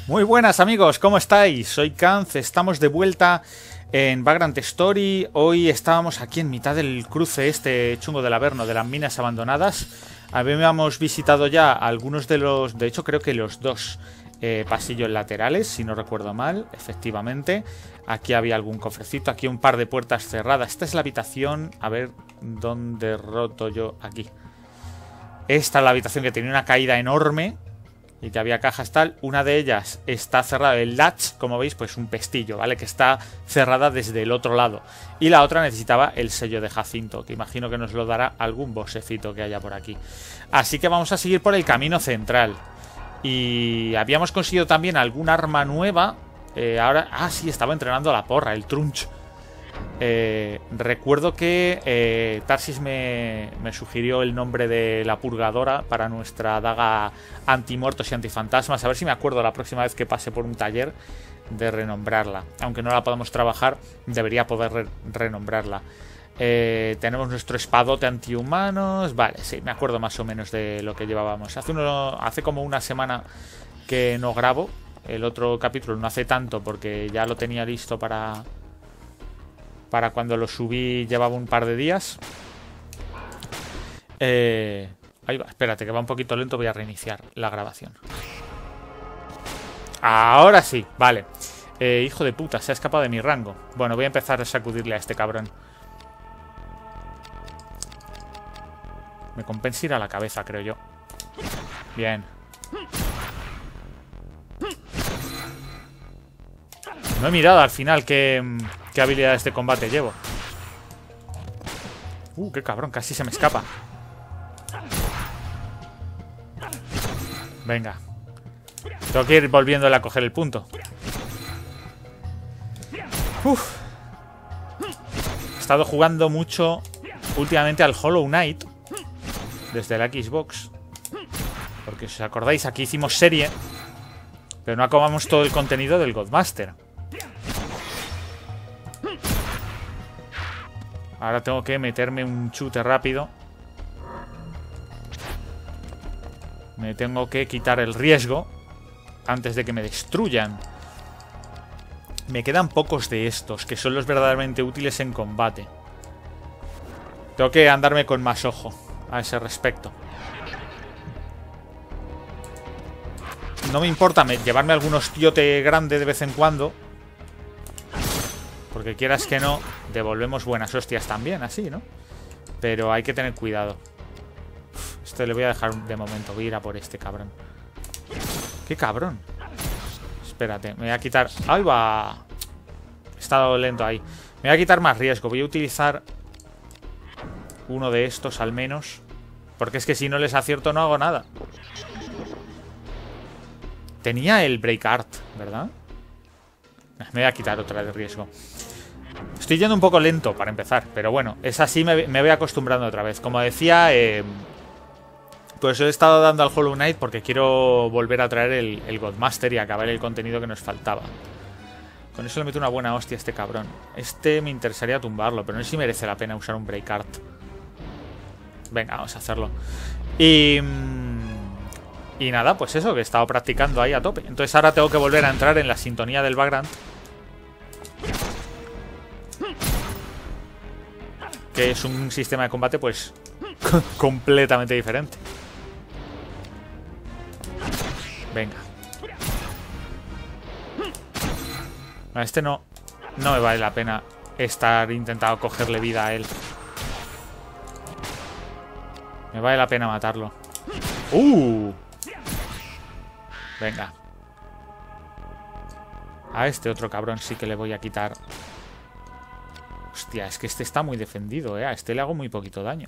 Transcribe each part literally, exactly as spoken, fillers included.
Muy buenas amigos, ¿cómo estáis? Soy Kanz, estamos de vuelta en Vagrant Story. Hoy estábamos aquí en mitad del cruce este chungo del Averno, de las minas abandonadas. Habíamos visitado ya algunos de los, de hecho creo que los dos eh, pasillos laterales, si no recuerdo mal, efectivamente. Aquí había algún cofrecito, aquí un par de puertas cerradas. Esta es la habitación, a ver dónde he roto yo aquí. Esta es la habitación que tenía una caída enorme y que había cajas tal. Una de ellas está cerrada, el latch, como veis, pues un pestillo, ¿vale? Que está cerrada desde el otro lado. Y la otra necesitaba el sello de Jacinto, que imagino que nos lo dará algún bossecito que haya por aquí. Así que vamos a seguir por el camino central. Y habíamos conseguido también algún arma nueva. Eh, ahora, ah, sí, estaba entrenando a la porra, el Trunch. Eh, recuerdo que eh, Tarsis me, me sugirió el nombre de la purgadora para nuestra daga antimuertos y antifantasmas. A ver si me acuerdo la próxima vez que pase por un taller de renombrarla. Aunque no la podamos trabajar, debería poder re renombrarla. Eh, tenemos nuestro espadote antihumanos. Vale, sí, me acuerdo más o menos de lo que llevábamos. Hace, uno, hace como una semana que no grabo. El otro capítulo no hace tanto porque ya lo tenía listo para... Para cuando lo subí llevaba un par de días. Eh, ahí va, espérate que va un poquito lento. Voy a reiniciar la grabación. Ahora sí, vale. eh, Hijo de puta, se ha escapado de mi rango. Bueno, voy a empezar a sacudirle a este cabrón. Me compensa ir a la cabeza, creo yo. Bien. No he mirado al final qué, qué habilidades de combate llevo. Uh, qué cabrón, casi se me escapa. Venga. Tengo que ir volviéndole a coger el punto. Uf. He estado jugando mucho últimamente al Hollow Knight desde la Xbox. Porque si os acordáis, aquí hicimos serie, pero no acabamos todo el contenido del Godmaster. Ahora tengo que meterme un chute rápido. Me tengo que quitar el riesgo antes de que me destruyan. Me quedan pocos de estos, que son los verdaderamente útiles en combate. Tengo que andarme con más ojo a ese respecto. No me importa llevarme algún hostiote grande de vez en cuando, porque quieras que no, devolvemos buenas hostias también, así, ¿no? Pero hay que tener cuidado. Uf, este le voy a dejar de momento. Voy a ir a por este cabrón. ¡Qué cabrón! Espérate, me voy a quitar... ¡Ahí va! He estado lento ahí. Me voy a quitar más riesgo. Voy a utilizar uno de estos al menos, porque es que si no les acierto no hago nada. Tenía el Break Art, ¿verdad? Me voy a quitar otra de riesgo. Estoy yendo un poco lento para empezar, pero bueno, es así, me, me voy acostumbrando otra vez. Como decía, eh, pues he estado dando al Hollow Knight porque quiero volver a traer el, el Godmaster y acabar el contenido que nos faltaba. Con eso le meto una buena hostia a este cabrón. Este me interesaría tumbarlo, pero no sé si merece la pena usar un Break Art. Venga, vamos a hacerlo. Y... Y nada, pues eso, que he estado practicando ahí a tope. Entonces ahora tengo que volver a entrar en la sintonía del Vagrant, que es un sistema de combate pues completamente diferente. Venga. A este no, no me vale la pena estar intentando cogerle vida a él. Me vale la pena matarlo. ¡Uh! Venga. A este otro cabrón sí que le voy a quitar. Hostia, es que este está muy defendido, ¿eh? A este le hago muy poquito daño.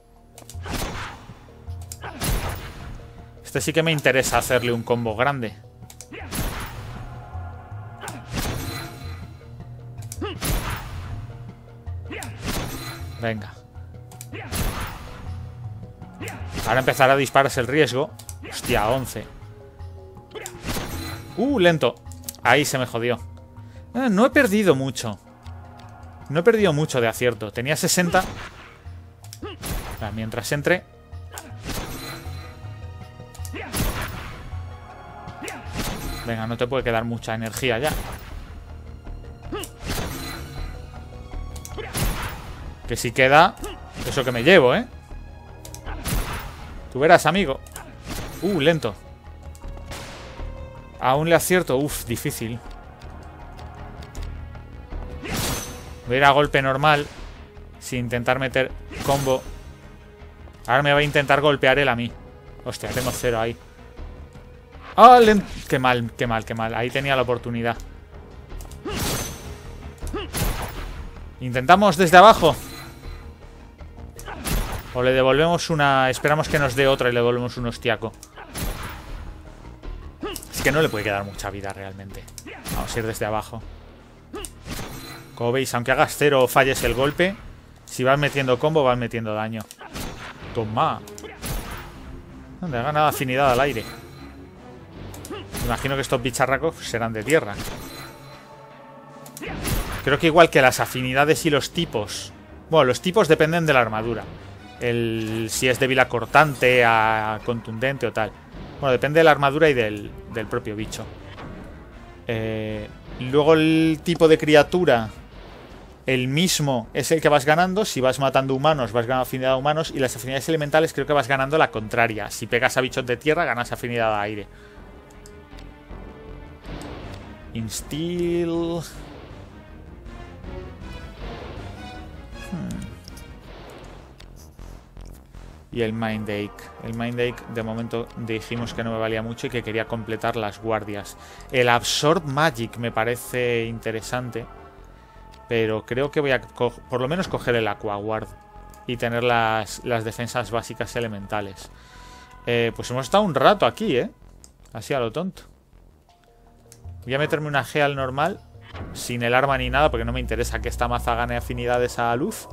Este sí que me interesa hacerle un combo grande. Venga. Ahora empezará a dispararse el riesgo. Hostia, once. Uh, lento. Ahí se me jodió. eh, No he perdido mucho. No he perdido mucho de acierto. Tenía sesenta. Mientras entre. Venga, no te puede quedar mucha energía ya. Que si queda, eso que me llevo, ¿eh? Tú verás, amigo. Uh, lento. Aún le acierto. Uf, difícil. Voy a ir a golpe normal, sin intentar meter combo. Ahora me va a intentar golpear él a mí. Hostia, tengo cero ahí. ¡Ah! Oh, qué mal, qué mal, qué mal. Ahí tenía la oportunidad. Intentamos desde abajo. O le devolvemos una... Esperamos que nos dé otra y le devolvemos un hostiaco. Es que no le puede quedar mucha vida realmente. Vamos a ir desde abajo. Como veis, aunque hagas cero o falles el golpe, si vas metiendo combo, vas metiendo daño. Toma. ¿Dónde ha ganado afinidad al aire? Imagino que estos bicharracos serán de tierra. Creo que igual que las afinidades y los tipos. Bueno, los tipos dependen de la armadura. El, si es débil a cortante, a contundente o tal. Bueno, depende de la armadura y del, del propio bicho. Eh, luego el tipo de criatura, el mismo es el que vas ganando. Si vas matando humanos, vas ganando afinidad a humanos. Y las afinidades elementales creo que vas ganando la contraria. Si pegas a bichos de tierra, ganas afinidad a aire. Instill... Hmm. Y el Mindake. El Mindake de momento dijimos que no me valía mucho y que quería completar las guardias. El Absorb Magic me parece interesante, pero creo que voy a por lo menos coger el Aqua Guard y tener las, las defensas básicas elementales. Eh, pues hemos estado un rato aquí, ¿eh? Así a lo tonto. Voy a meterme una G al normal, sin el arma ni nada, porque no me interesa que esta maza gane afinidades a luz.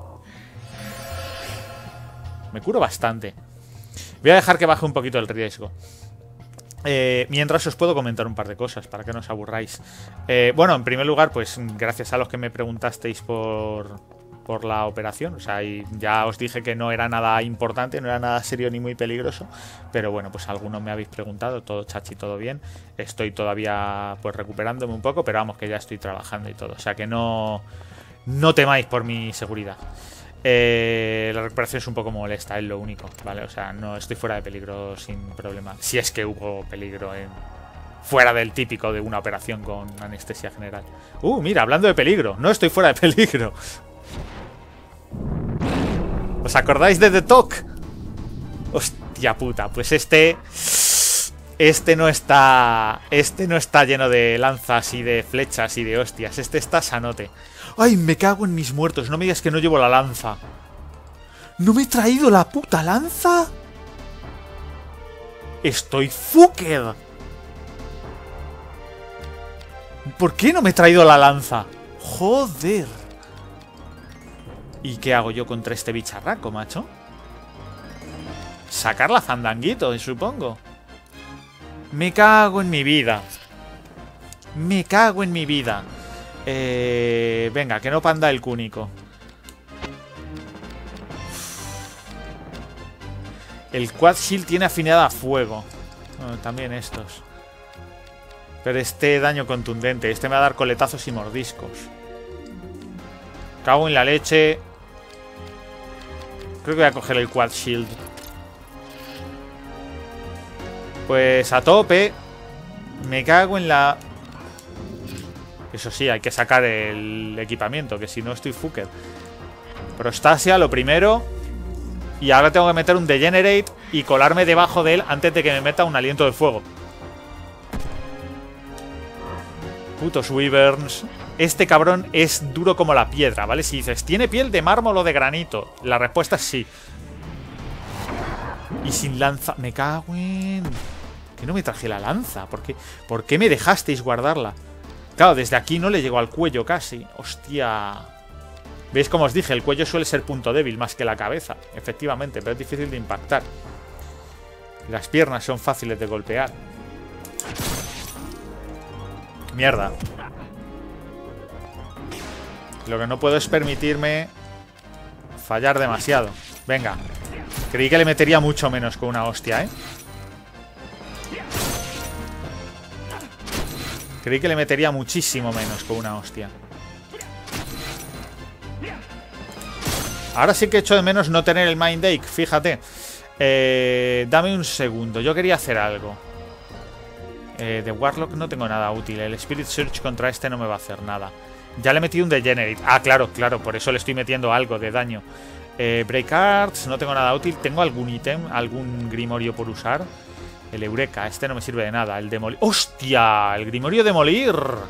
Me curo bastante. Voy a dejar que baje un poquito el riesgo. Eh, mientras os puedo comentar un par de cosas, para que no os aburráis. Eh, bueno, en primer lugar, pues gracias a los que me preguntasteis por, por la operación. O sea, y ya os dije que no era nada importante, no era nada serio ni muy peligroso. Pero bueno, pues algunos me habéis preguntado, todo chachi, todo bien. Estoy todavía pues recuperándome un poco, pero vamos, que ya estoy trabajando y todo. O sea, que no, no temáis por mi seguridad. Eh, la recuperación es un poco molesta, es lo único, ¿vale? O sea, no estoy fuera de peligro sin problema. Si es que hubo peligro en... fuera del típico de una operación con anestesia general. Uh, mira, hablando de peligro, no estoy fuera de peligro. ¿Os acordáis de The Talk? Hostia puta, pues este... Este no está... Este no está lleno de lanzas y de flechas y de hostias. Este está sanote. ¡Ay, me cago en mis muertos! No me digas que no llevo la lanza. ¿No me he traído la puta lanza? ¡Estoy fucked! ¿Por qué no me he traído la lanza? ¡Joder! ¿Y qué hago yo contra este bicharraco, macho? Sacar la fandanguito, supongo. Me cago en mi vida. Me cago en mi vida. Eh, venga, que no panda el cúnico. El Quad Shield tiene afinidad a fuego. Bueno, también estos. Pero este daño contundente. Este me va a dar coletazos y mordiscos. Cago en la leche. Creo que voy a coger el Quad Shield. Pues a tope. Me cago en la... Eso sí, hay que sacar el equipamiento, que si no estoy fucked. Prostasia, lo primero. Y ahora tengo que meter un Degenerate y colarme debajo de él antes de que me meta un aliento de fuego. Putos Wyverns. Este cabrón es duro como la piedra, ¿vale? Si dices, ¿tiene piel de mármol o de granito? La respuesta es sí. Y sin lanza... Me cago en... Que no me traje la lanza. ¿Por qué? ¿Por qué me dejasteis guardarla? Claro, desde aquí no le llegó al cuello casi. Hostia. ¿Veis como os dije? El cuello suele ser punto débil más que la cabeza. Efectivamente, pero es difícil de impactar. Las piernas son fáciles de golpear. Mierda. Lo que no puedo es permitirme fallar demasiado. Venga. Creí que le metería mucho menos con una hostia, ¿eh? Creí que le metería muchísimo menos con una hostia. Ahora sí que echo de menos no tener el Mind Ache, fíjate. Eh, dame un segundo, yo quería hacer algo. Eh, de Warlock no tengo nada útil. El Spirit Search contra este no me va a hacer nada. Ya le he metido un Degenerate. Ah, claro, claro, por eso le estoy metiendo algo de daño. eh, Break Arts, no tengo nada útil. ¿Tengo algún ítem, algún grimorio por usar? El Eureka, este no me sirve de nada. El Demolir... ¡Hostia! El grimorio Demolir.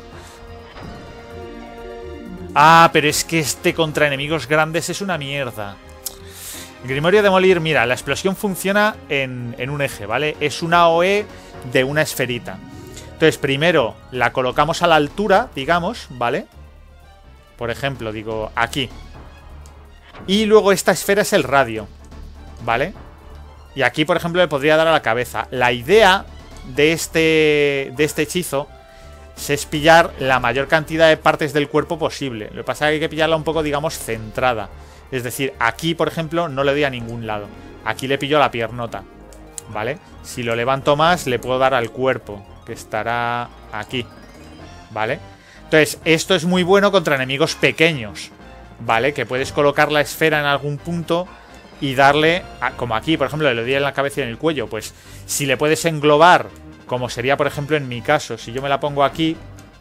Ah, pero es que este contra enemigos grandes es una mierda. El grimorio Demolir, mira, la explosión funciona en, en un eje, ¿vale? Es una A O E de una esferita. Entonces, primero la colocamos a la altura, digamos, ¿vale? Por ejemplo, digo, aquí. Y luego esta esfera es el radio, ¿vale? Y aquí, por ejemplo, le podría dar a la cabeza. La idea de este, de este hechizo es pillar la mayor cantidad de partes del cuerpo posible. Lo que pasa es que hay que pillarla un poco, digamos, centrada. Es decir, aquí, por ejemplo, no le doy a ningún lado. Aquí le pillo la piernota, ¿vale? Si lo levanto más, le puedo dar al cuerpo, que estará aquí, ¿vale? Entonces, esto es muy bueno contra enemigos pequeños, ¿vale? Que puedes colocar la esfera en algún punto y darle, a, como aquí, por ejemplo, le doy en la cabeza y en el cuello. Pues si le puedes englobar, como sería, por ejemplo, en mi caso, si yo me la pongo aquí,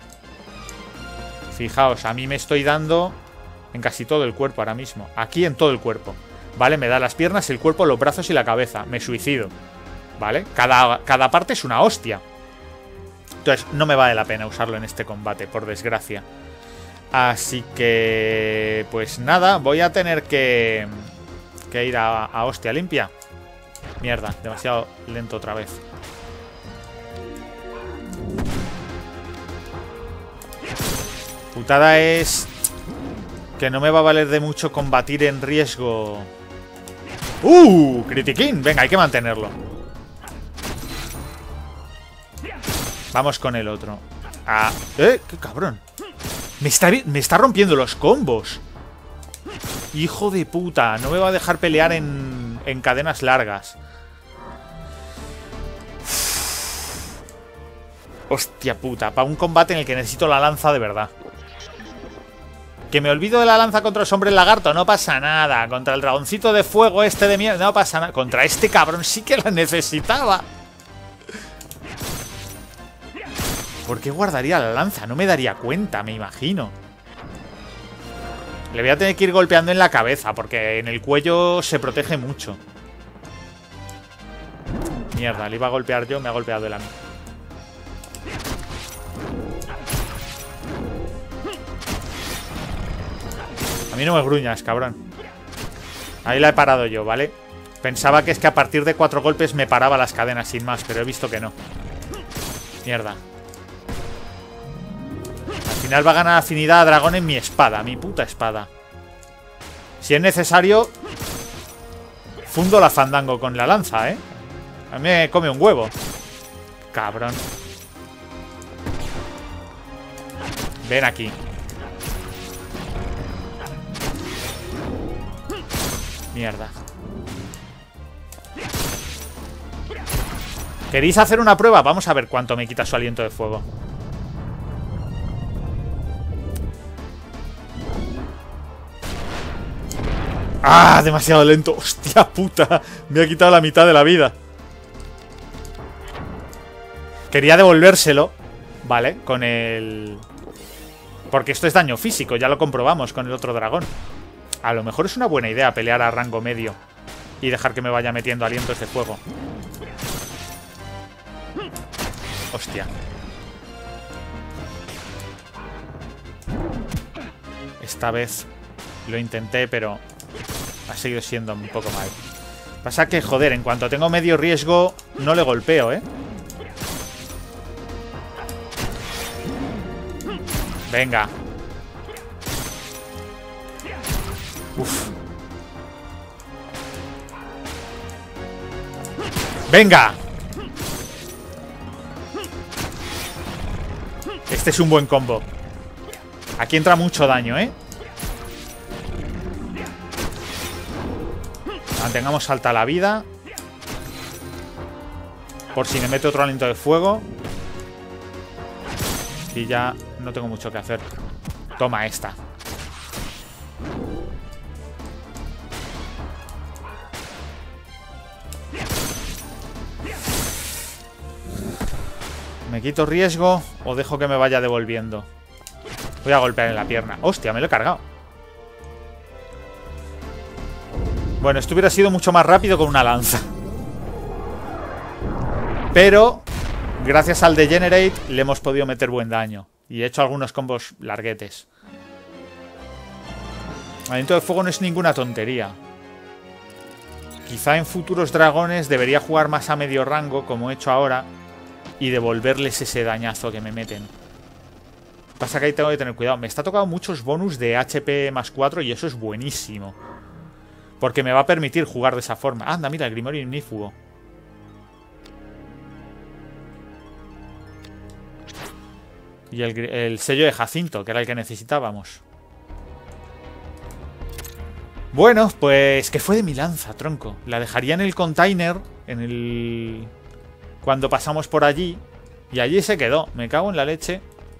fijaos, a mí me estoy dando en casi todo el cuerpo ahora mismo. Aquí en todo el cuerpo, ¿vale? Me da las piernas, el cuerpo, los brazos y la cabeza. Me suicido, ¿vale? Cada, cada parte es una hostia. Entonces no me vale la pena usarlo en este combate, por desgracia. Así que... pues nada, voy a tener que... que ir a, a hostia limpia. Mierda, demasiado lento otra vez. Putada es... que no me va a valer de mucho combatir en riesgo. ¡Uh! Critiquín. Venga, hay que mantenerlo. Vamos con el otro. Ah, ¡eh! ¡Qué cabrón! Me está, me está rompiendo los combos. Hijo de puta. No me va a dejar pelear en, en cadenas largas. Hostia puta. Para un combate en el que necesito la lanza de verdad. Que me olvido de la lanza contra el hombre lagarto. No pasa nada. Contra el dragoncito de fuego este de mierda. No pasa nada. Contra este cabrón sí que la necesitaba. ¿Por qué guardaría la lanza? No me daría cuenta, me imagino. Le voy a tener que ir golpeando en la cabeza, porque en el cuello se protege mucho. Mierda, le iba a golpear yo, me ha golpeado él a mí. A mí no me gruñas, cabrón. Ahí la he parado yo, ¿vale? Pensaba que es que a partir de cuatro golpes me paraba las cadenas sin más, pero he visto que no. Mierda. Al final va a ganar afinidad a dragón en mi espada, mi puta espada. Si es necesario, fundo la fandango con la lanza, ¿eh? A mí me come un huevo. Cabrón. Ven aquí. Mierda. ¿Queréis hacer una prueba? Vamos a ver cuánto me quita su aliento de fuego. ¡Ah! Demasiado lento. ¡Hostia puta! Me ha quitado la mitad de la vida. Quería devolvérselo, ¿vale? Con el... porque esto es daño físico, ya lo comprobamos con el otro dragón. A lo mejor es una buena idea pelear a rango medio y dejar que me vaya metiendo alientos de fuego. Hostia. Esta vez lo intenté, pero ha seguido siendo un poco mal. Pasa que, joder, en cuanto tengo medio riesgo, no le golpeo, ¿eh? Venga. Uf. ¡Venga! Este es un buen combo. Aquí entra mucho daño, ¿eh? Mantengamos alta la vida. Por si me mete otro aliento de fuego. aquí ya no tengo mucho que hacer. Toma esta. ¿Me quito riesgo o dejo que me vaya devolviendo? Voy a golpear en la pierna. ¡Hostia! Me lo he cargado. Bueno, esto hubiera sido mucho más rápido con una lanza. Pero, gracias al Degenerate, le hemos podido meter buen daño. Y he hecho algunos combos larguetes. Aliento de fuego no es ninguna tontería. Quizá en futuros dragones debería jugar más a medio rango, como he hecho ahora, y devolverles ese dañazo que me meten. Pasa que ahí tengo que tener cuidado. Me está tocando muchos bonus de H P más cuatro y eso es buenísimo. Porque me va a permitir jugar de esa forma. Anda, mira, el Grimorio Ignífugo. Y el, el sello de Jacinto, que era el que necesitábamos. Bueno, pues que fue de mi lanza, tronco. La dejaría en el container, en el... cuando pasamos por allí. Y allí se quedó. Me cago en la leche.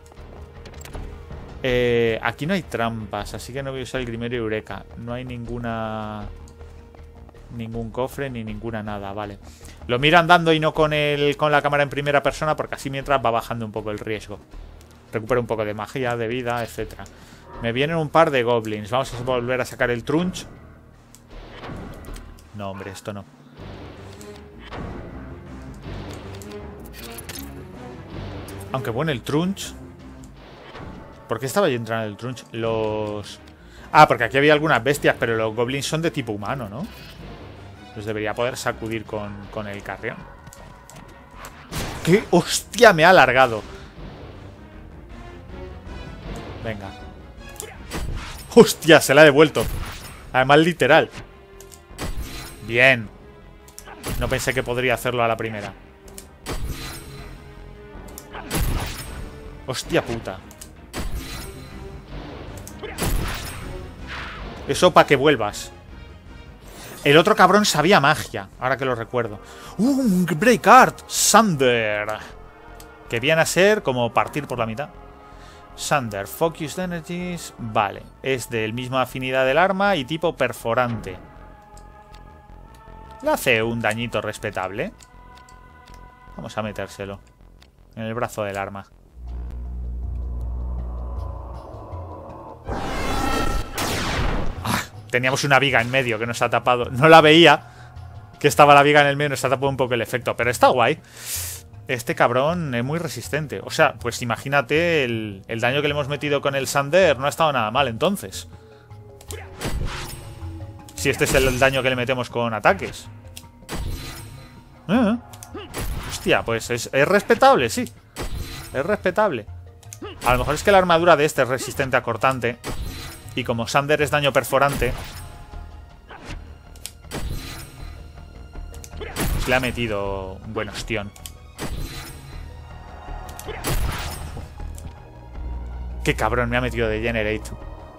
Eh, aquí no hay trampas, así que no voy a usar el Grimorio Eureka. No hay ninguna... ningún cofre ni ninguna nada, vale. Lo miro andando y no con, el, con la cámara en primera persona, porque así mientras va bajando un poco el riesgo. Recupero un poco de magia, de vida, etcétera. Me vienen un par de goblins. Vamos a volver a sacar el Trunch. No, hombre, esto no. Aunque bueno, el Trunch... ¿Por qué estaba yo entrando en el Trunch? Los... Ah, porque aquí había algunas bestias, pero los goblins son de tipo humano, ¿no? Los debería poder sacudir con, con el carrión. ¡Qué hostia me ha alargado! Venga. ¡Hostia! Se la ha devuelto. Además, literal. Bien. No pensé que podría hacerlo a la primera. ¡Hostia puta! Eso para que vuelvas. El otro cabrón sabía magia, ahora que lo recuerdo. ¡Uh! Un Break Art. Sunder. Que viene a ser como partir por la mitad. Sunder. Focused Energies. Vale. Es del misma afinidad del arma y tipo perforante. Le hace un dañito respetable. Vamos a metérselo en el brazo del arma. Teníamos una viga en medio que nos ha tapado. No la veía, que estaba la viga en el medio, nos ha tapado un poco el efecto. Pero está guay. Este cabrón es muy resistente. O sea, pues imagínate el, el daño que le hemos metido con el Sunder. No ha estado nada mal, entonces. Si este es el daño que le metemos con ataques. Eh. Hostia, pues es, es respetable, sí. Es respetable. A lo mejor es que la armadura de este es resistente a cortante. Y como Sunder es daño perforante, pues le ha metido un buen ostión. Qué cabrón, me ha metido de Generate.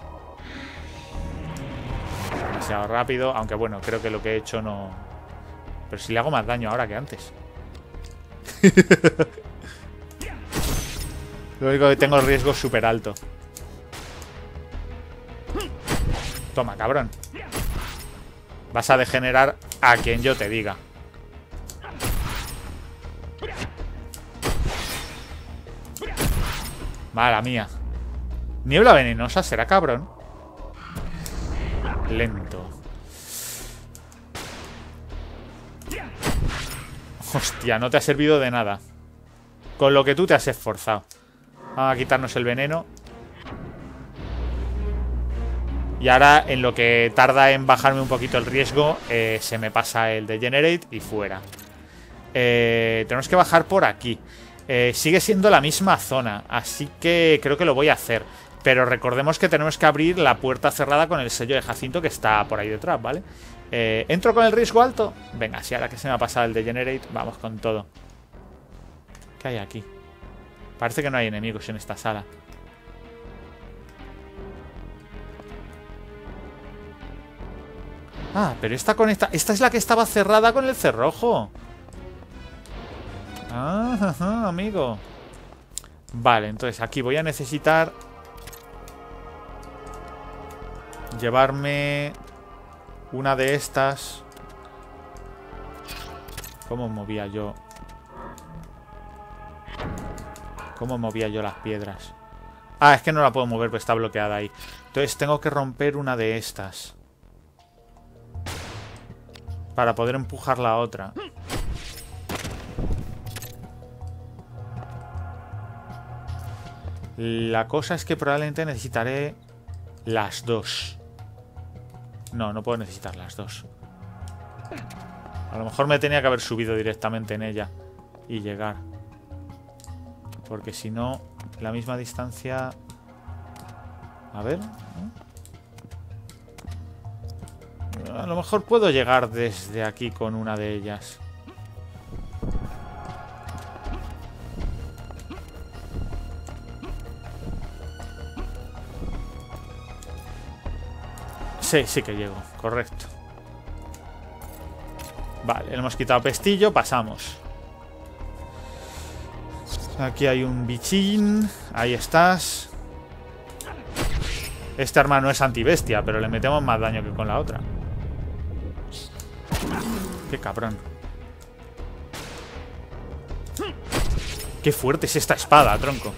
Demasiado rápido, aunque bueno, creo que lo que he hecho no... Pero si le hago más daño ahora que antes. Lo único que tengo el riesgo es súper alto. Toma, cabrón. Vas a degenerar a quien yo te diga. Mala mía. Niebla venenosa, será cabrón. Lento. Hostia, no te ha servido de nada. Con lo que tú te has esforzado. Vamos a quitarnos el veneno. Y ahora, en lo que tarda en bajarme un poquito el riesgo, eh, se me pasa el Degenerate y fuera. Eh, tenemos que bajar por aquí. Eh, sigue siendo la misma zona, así que creo que lo voy a hacer. Pero recordemos que tenemos que abrir la puerta cerrada con el sello de Jacinto que está por ahí detrás, ¿vale? Eh, ¿Entro con el riesgo alto? Venga, sí, ahora que se me ha pasado el Degenerate, vamos con todo. ¿Qué hay aquí? Parece que no hay enemigos en esta sala. Ah, pero esta conecta... Esta es la que estaba cerrada con el cerrojo. Ah, ajá, amigo. Vale, entonces aquí voy a necesitar llevarme una de estas. ¿Cómo movía yo? ¿Cómo movía yo las piedras? Ah, es que no la puedo mover, porque está bloqueada ahí. Entonces tengo que romper una de estas para poder empujar la otra. La cosa es que probablemente necesitaré las dos. No, no puedo necesitar las dos. A lo mejor me tenía que haber subido directamente en ella y llegar. Porque si no, la misma distancia... A ver... ¿no? A lo mejor puedo llegar desde aquí con una de ellas. Sí, sí que llego, correcto. Vale, le hemos quitado pestillo, pasamos. Aquí hay un bichín. Ahí estás. Este arma no es antibestia, pero le metemos más daño que con la otra. Qué cabrón. Qué fuerte es esta espada, tronco.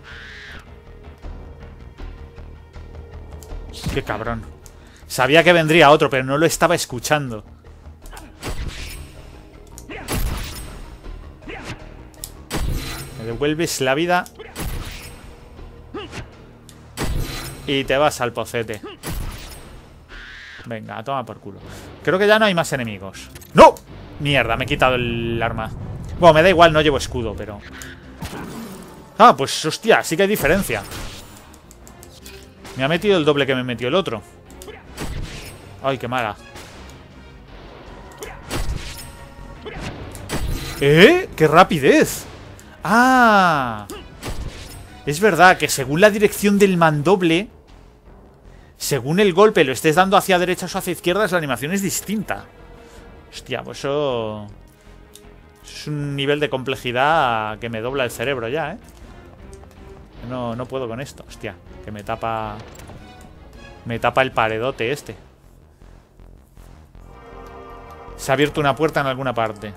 Qué cabrón. Sabía que vendría otro, pero no lo estaba escuchando. Me devuelves la vida y te vas al pocete. Venga, toma por culo. Creo que ya no hay más enemigos. ¡No! Mierda, me he quitado el arma. Bueno, me da igual, no llevo escudo, pero... Ah, pues hostia, sí que hay diferencia. Me ha metido el doble que me metió el otro. Ay, qué mala. ¿Eh? ¡Qué rapidez! ¡Ah! Es verdad que según la dirección del mandoble, según el golpe lo estés dando hacia derechas o hacia izquierdas, la animación es distinta. Hostia, pues eso... Es un nivel de complejidad que me dobla el cerebro ya, ¿eh? No, no puedo con esto. Hostia, que me tapa... Me tapa el paredote este. Se ha abierto una puerta en alguna parte.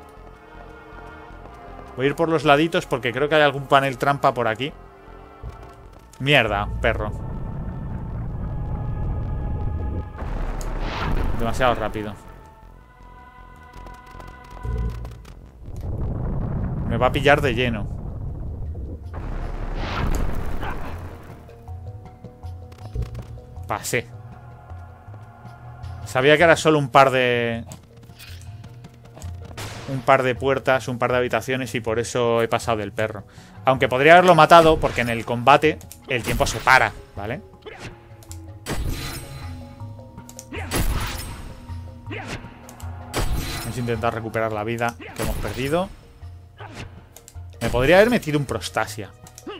Voy a ir por los laditos porque creo que hay algún panel trampa por aquí. Mierda, perro. Demasiado rápido. Me va a pillar de lleno. Pasé. Sabía que era solo un par de... Un par de puertas, un par de habitaciones y por eso he pasado del perro. Aunque podría haberlo matado porque en el combate el tiempo se para, ¿vale? Vamos a intentar recuperar la vida que hemos perdido. Me podría haber metido un Prostasia.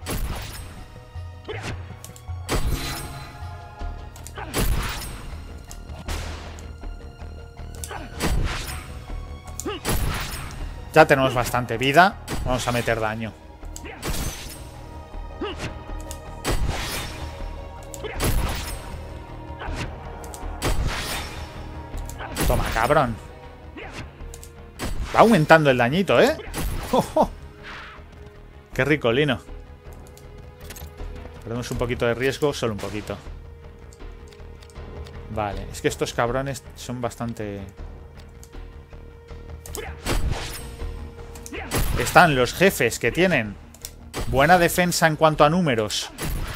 Ya tenemos bastante vida. Vamos a meter daño. Toma, cabrón. Va aumentando el dañito, ¿eh? ¡Oh, oh! Qué ricolino. Perdemos un poquito de riesgo, solo un poquito. Vale, es que estos cabrones son bastante... Están los jefes que tienen buena defensa en cuanto a números.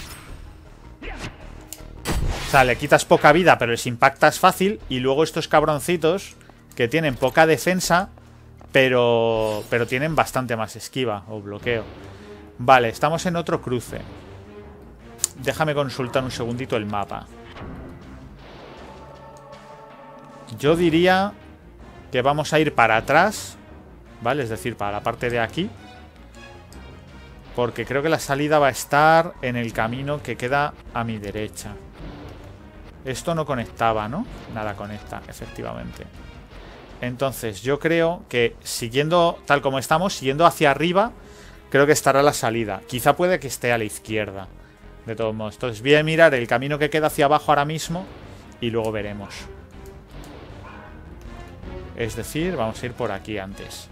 O sea, le quitas poca vida, pero les impactas fácil. Y luego estos cabroncitos que tienen poca defensa, pero, pero tienen bastante más esquiva o bloqueo. Vale, estamos en otro cruce. Déjame consultar un segundito el mapa. Yo diría que vamos a ir para atrás, ¿vale? Es decir, para la parte de aquí. Porque creo que la salida va a estar en el camino que queda a mi derecha. Esto no conectaba, ¿no? Nada conecta, efectivamente. Entonces, yo creo que siguiendo tal como estamos, siguiendo hacia arriba, creo que estará a la salida. Quizá puede que esté a la izquierda. De todos modos. Entonces voy a mirar el camino que queda hacia abajo ahora mismo. Y luego veremos. Es decir, vamos a ir por aquí antes.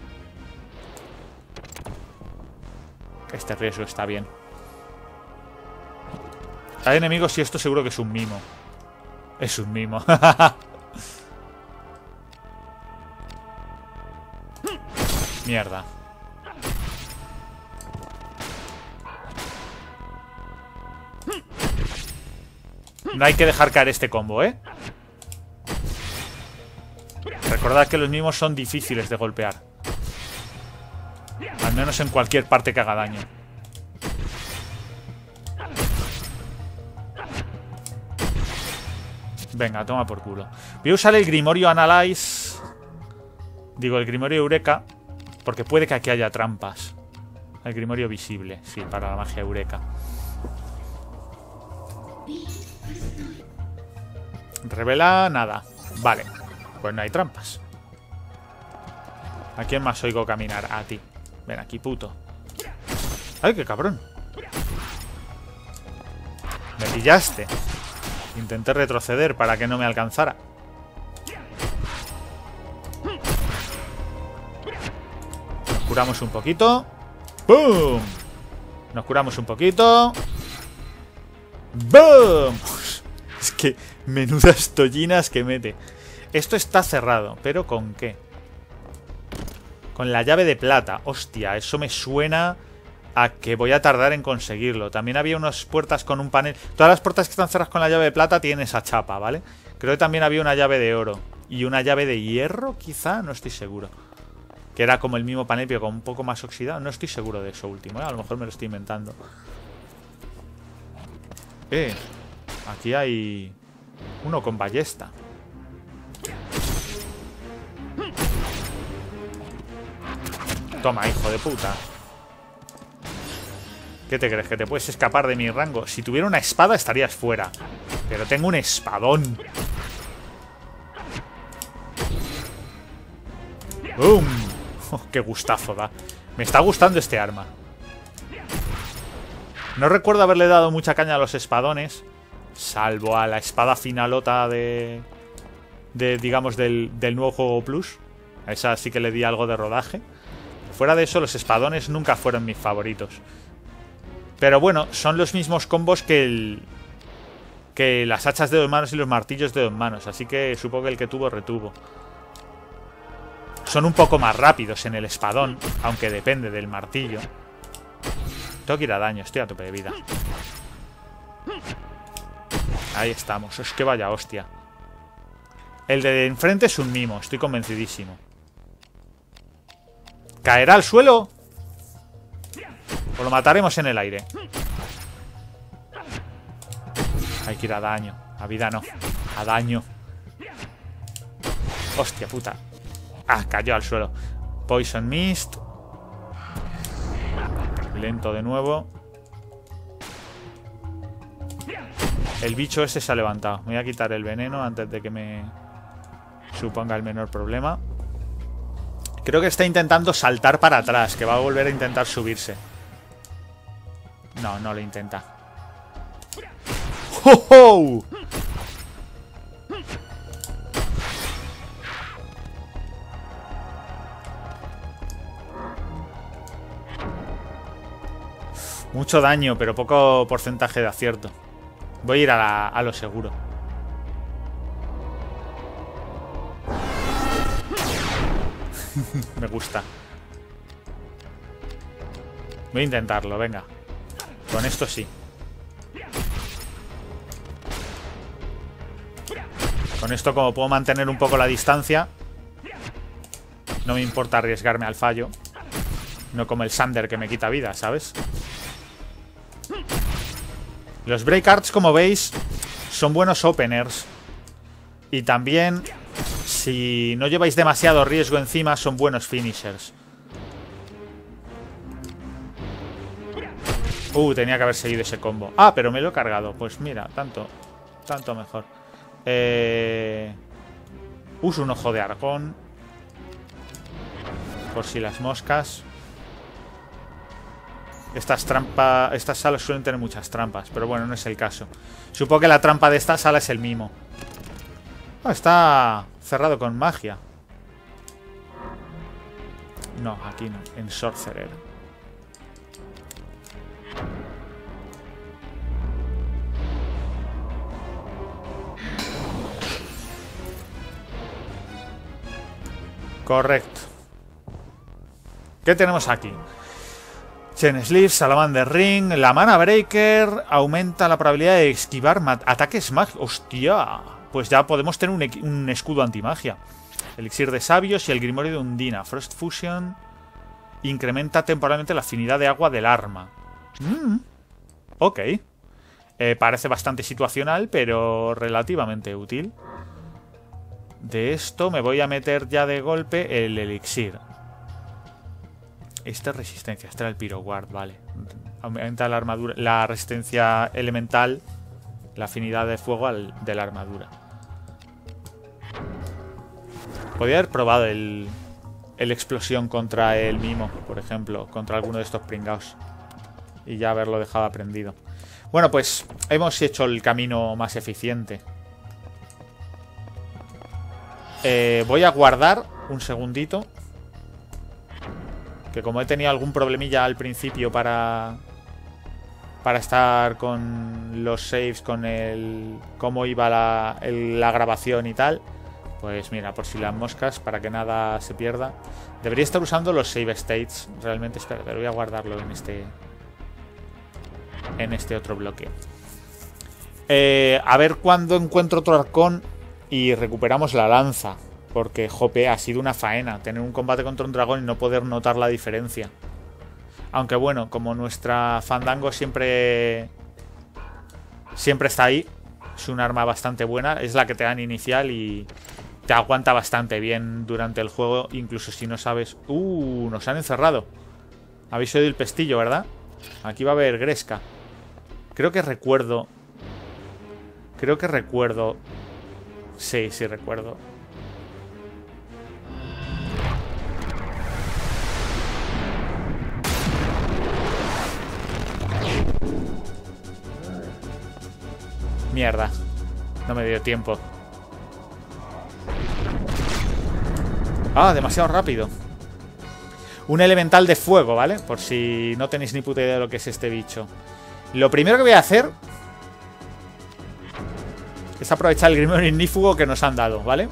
Este riesgo está bien. Hay enemigos y esto seguro que es un mimo. Es un mimo. Mierda. No hay que dejar caer este combo, ¿eh? Recordad que los mimos son difíciles de golpear. Al menos en cualquier parte que haga daño. Venga, toma por culo. Voy a usar el Grimorio Analyze. Digo, el Grimorio Eureka. Porque puede que aquí haya trampas. El Grimorio Visible, sí, para la magia Eureka. Revela nada. Vale, pues no hay trampas. ¿A quién más oigo caminar? A ti. Ven aquí, puto. ¡Ay, qué cabrón! Me pillaste. Intenté retroceder para que no me alcanzara. Nos curamos un poquito. ¡Bum! Nos curamos un poquito. ¡Bum! Es que menudas tollinas que mete. Esto está cerrado, pero ¿con qué? Con la llave de plata. Hostia, eso me suena a que voy a tardar en conseguirlo. También había unas puertas con un panel. Todas las puertas que están cerradas con la llave de plata tienen esa chapa, ¿vale? Creo que también había una llave de oro. Y una llave de hierro, quizá, no estoy seguro. Que era como el mismo panel, pero con un poco más oxidado. No estoy seguro de eso último, ¿eh? A lo mejor me lo estoy inventando. Eh, aquí hay uno con ballesta. Toma, hijo de puta. ¿Qué te crees? ¿Que te puedes escapar de mi rango? Si tuviera una espada estarías fuera. Pero tengo un espadón. ¡Bum! Oh, ¡qué gustazo da! Me está gustando este arma. No recuerdo haberle dado mucha caña a los espadones. Salvo a la espada finalota de... de digamos, del, del nuevo juego Plus. A esa sí que le di algo de rodaje. Fuera de eso, los espadones nunca fueron mis favoritos. Pero bueno, son los mismos combos que el... que las hachas de dos manos y los martillos de dos manos. Así que supongo que el que tuvo, retuvo. Son un poco más rápidos en el espadón, aunque depende del martillo. Tengo que ir a daño, estoy a tope de vida. Ahí estamos, es que vaya hostia. El de enfrente es un mimo, estoy convencidísimo. ¿Caerá al suelo? O lo mataremos en el aire. Hay que ir a daño. A vida no, a daño. Hostia puta. Ah, cayó al suelo. Poison Mist. Lento de nuevo. El bicho ese se ha levantado. Me voy a quitar el veneno antes de que me suponga el menor problema. Creo que está intentando saltar para atrás, que va a volver a intentar subirse. No, no lo intenta. ¡Oh, oh! Mucho daño, pero poco porcentaje de acierto. Voy a ir a, la, a lo seguro. Me gusta. Voy a intentarlo, venga. Con esto sí. Con esto, como puedo mantener un poco la distancia, no me importa arriesgarme al fallo. No como el Sander que me quita vida, ¿sabes? Los Break Arts, como veis, son buenos openers. Y también, si no lleváis demasiado riesgo encima, son buenos finishers. Uh, tenía que haber seguido ese combo. Ah, pero me lo he cargado. Pues mira, tanto, tanto mejor. Eh... Uso un ojo de arcón. Por si las moscas. Estas trampas, estas salas suelen tener muchas trampas, pero bueno, no es el caso. Supongo que la trampa de esta sala es el mimo. Oh, está cerrado con magia. No, aquí no, en Sorcerer. Correcto. ¿Qué tenemos aquí? Chain Sleeve, Salamander Ring, la Mana Breaker aumenta la probabilidad de esquivar ataques mágicos. ¡Hostia! Pues ya podemos tener un, un escudo antimagia. Elixir de Sabios y el Grimorio de Undina. Frost Fusion incrementa temporalmente la afinidad de agua del arma. Mm. Ok. Eh, parece bastante situacional, pero relativamente útil. De esto me voy a meter ya de golpe el elixir. Esta es resistencia, este era el Pyro Guard, vale. Aumenta la armadura, la resistencia elemental, la afinidad de fuego al, de la armadura. Podría haber probado el, el explosión contra el mimo, por ejemplo, contra alguno de estos pringaos. Y ya haberlo dejado aprendido. Bueno, pues hemos hecho el camino más eficiente. Eh, voy a guardar un segundito. Que como he tenido algún problemilla al principio para... Para estar con los saves, con el... Cómo iba la, el, la grabación y tal. Pues mira, por si las moscas, para que nada se pierda. Debería estar usando los save states. Realmente, espera, pero voy a guardarlo en este... En este otro bloque. Eh, a ver cuándo encuentro otro arcón y recuperamos la lanza. Porque, jope, ha sido una faena tener un combate contra un dragón y no poder notar la diferencia. Aunque bueno, como nuestra Fandango siempre... Siempre está ahí. Es un arma bastante buena. Es la que te dan inicial y... Te aguanta bastante bien durante el juego. Incluso si no sabes... Uh, nos han encerrado. Habéis oído el pestillo, ¿verdad? Aquí va a haber Gresca. Creo que recuerdo... Creo que recuerdo... Sí, sí recuerdo. Mierda. No me dio tiempo. Ah, demasiado rápido. Un elemental de fuego, ¿vale? Por si no tenéis ni puta idea de lo que es este bicho. Lo primero que voy a hacer es aprovechar el grimorio ignífugo que nos han dado, ¿vale?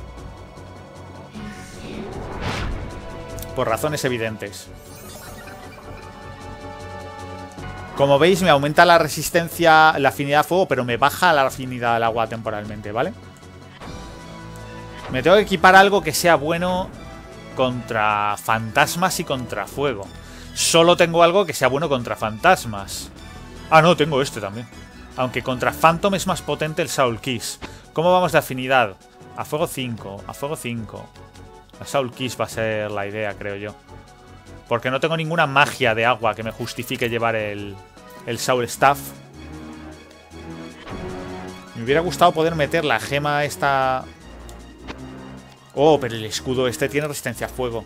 Por razones evidentes. Como veis, me aumenta la resistencia, la afinidad a fuego, pero me baja la afinidad al agua temporalmente, ¿vale? Me tengo que equipar algo que sea bueno contra fantasmas y contra fuego. Solo tengo algo que sea bueno contra fantasmas. Ah, no, tengo este también. Aunque contra Phantom es más potente el Soul Kiss. ¿Cómo vamos de afinidad? A fuego cinco, a fuego cinco. La Soul Kiss va a ser la idea, creo yo. Porque no tengo ninguna magia de agua que me justifique llevar el, el Soul Staff. Me hubiera gustado poder meter la gema esta... Oh, pero el escudo este tiene resistencia a fuego.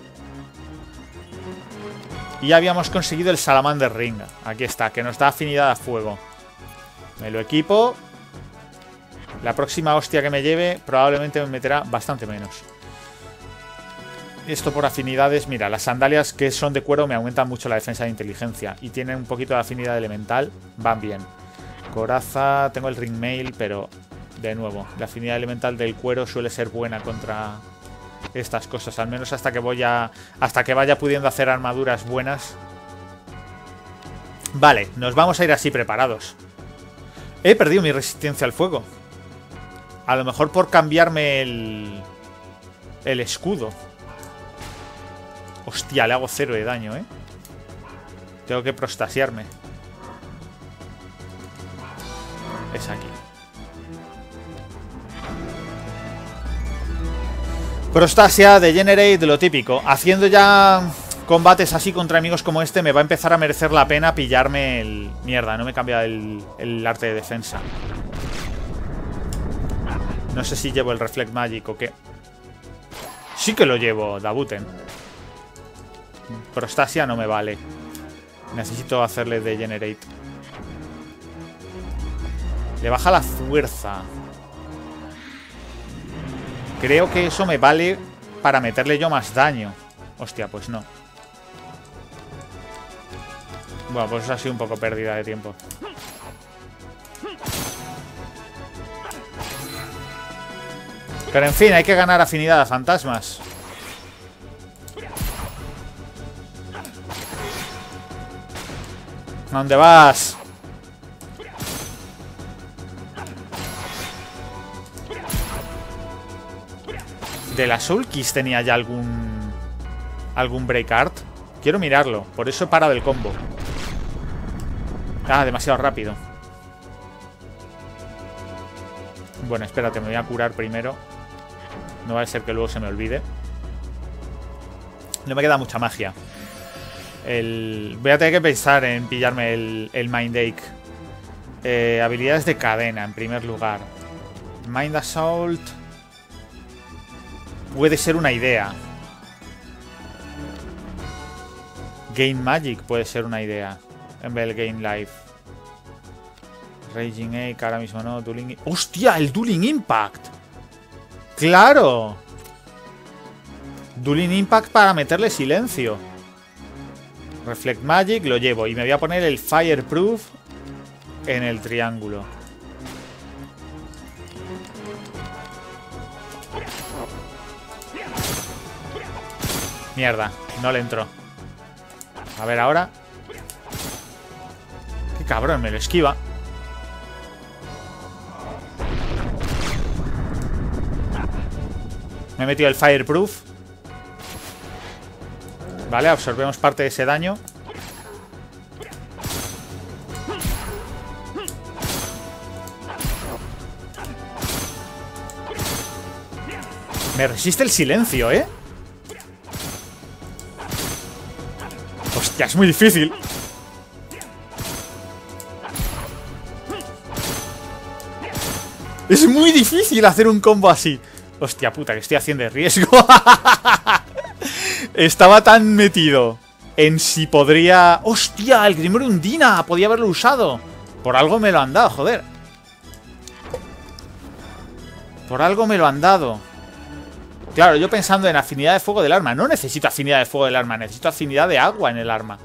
Y ya habíamos conseguido el Salamander Ring. Aquí está, que nos da afinidad a fuego. Me lo equipo. La próxima hostia que me lleve probablemente me meterá bastante menos. Esto por afinidades, mira, las sandalias que son de cuero me aumentan mucho la defensa de inteligencia. Y tienen un poquito de afinidad elemental, van bien. Coraza, tengo el ring mail, pero de nuevo, la afinidad elemental del cuero suele ser buena contra estas cosas. Al menos hasta que voy a, hasta que vaya pudiendo hacer armaduras buenas. Vale, nos vamos a ir así preparados. He perdido mi resistencia al fuego. A lo mejor por cambiarme el, el escudo. Hostia, le hago cero de daño, ¿eh? Tengo que prostasiarme. Es aquí. Prostasia, Degenerate, lo típico. Haciendo ya combates así contra enemigos como este, me va a empezar a merecer la pena pillarme el... Mierda, no me cambia el, el arte de defensa. No sé si llevo el Reflect Magic o qué. Sí que lo llevo, Dabuten. Prostasia no me vale. Necesito hacerle degenerate. Le baja la fuerza. Creo que eso me vale para meterle yo más daño. Hostia, pues no. Bueno, pues eso ha sido un poco pérdida de tiempo. Pero en fin, hay que ganar afinidad a fantasmas. ¿A dónde vas? ¿De la Soul Kiss tenía ya algún... algún break art? Quiero mirarlo, por eso he parado el combo. Ah, demasiado rápido. Bueno, espérate, me voy a curar primero. No va a ser que luego se me olvide. No me queda mucha magia. El... Voy a tener que pensar en pillarme el, el Mind Ache. Eh, habilidades de cadena, en primer lugar. Mind Assault... Puede ser una idea. Gain Magic puede ser una idea. En vez del Gain Life. Raging Ache, ahora mismo no. Dueling... ¡Hostia! El Dueling Impact. ¡Claro! Dueling Impact para meterle silencio. Reflect Magic lo llevo. Y me voy a poner el Fireproof en el triángulo. Mierda, no le entró. A ver ahora. Qué cabrón, me lo esquiva. Me he metido el Fireproof. Vale, absorbemos parte de ese daño. Me resiste el silencio, ¿eh? Hostia, es muy difícil. Es muy difícil hacer un combo así. Hostia puta, que estoy haciendo de riesgo. Estaba tan metido en si podría... ¡Hostia! El Grimoire Undina. Podía haberlo usado. Por algo me lo han dado, joder. Por algo me lo han dado. Claro, yo pensando en afinidad de fuego del arma. No necesito afinidad de fuego del arma. Necesito afinidad de agua en el arma.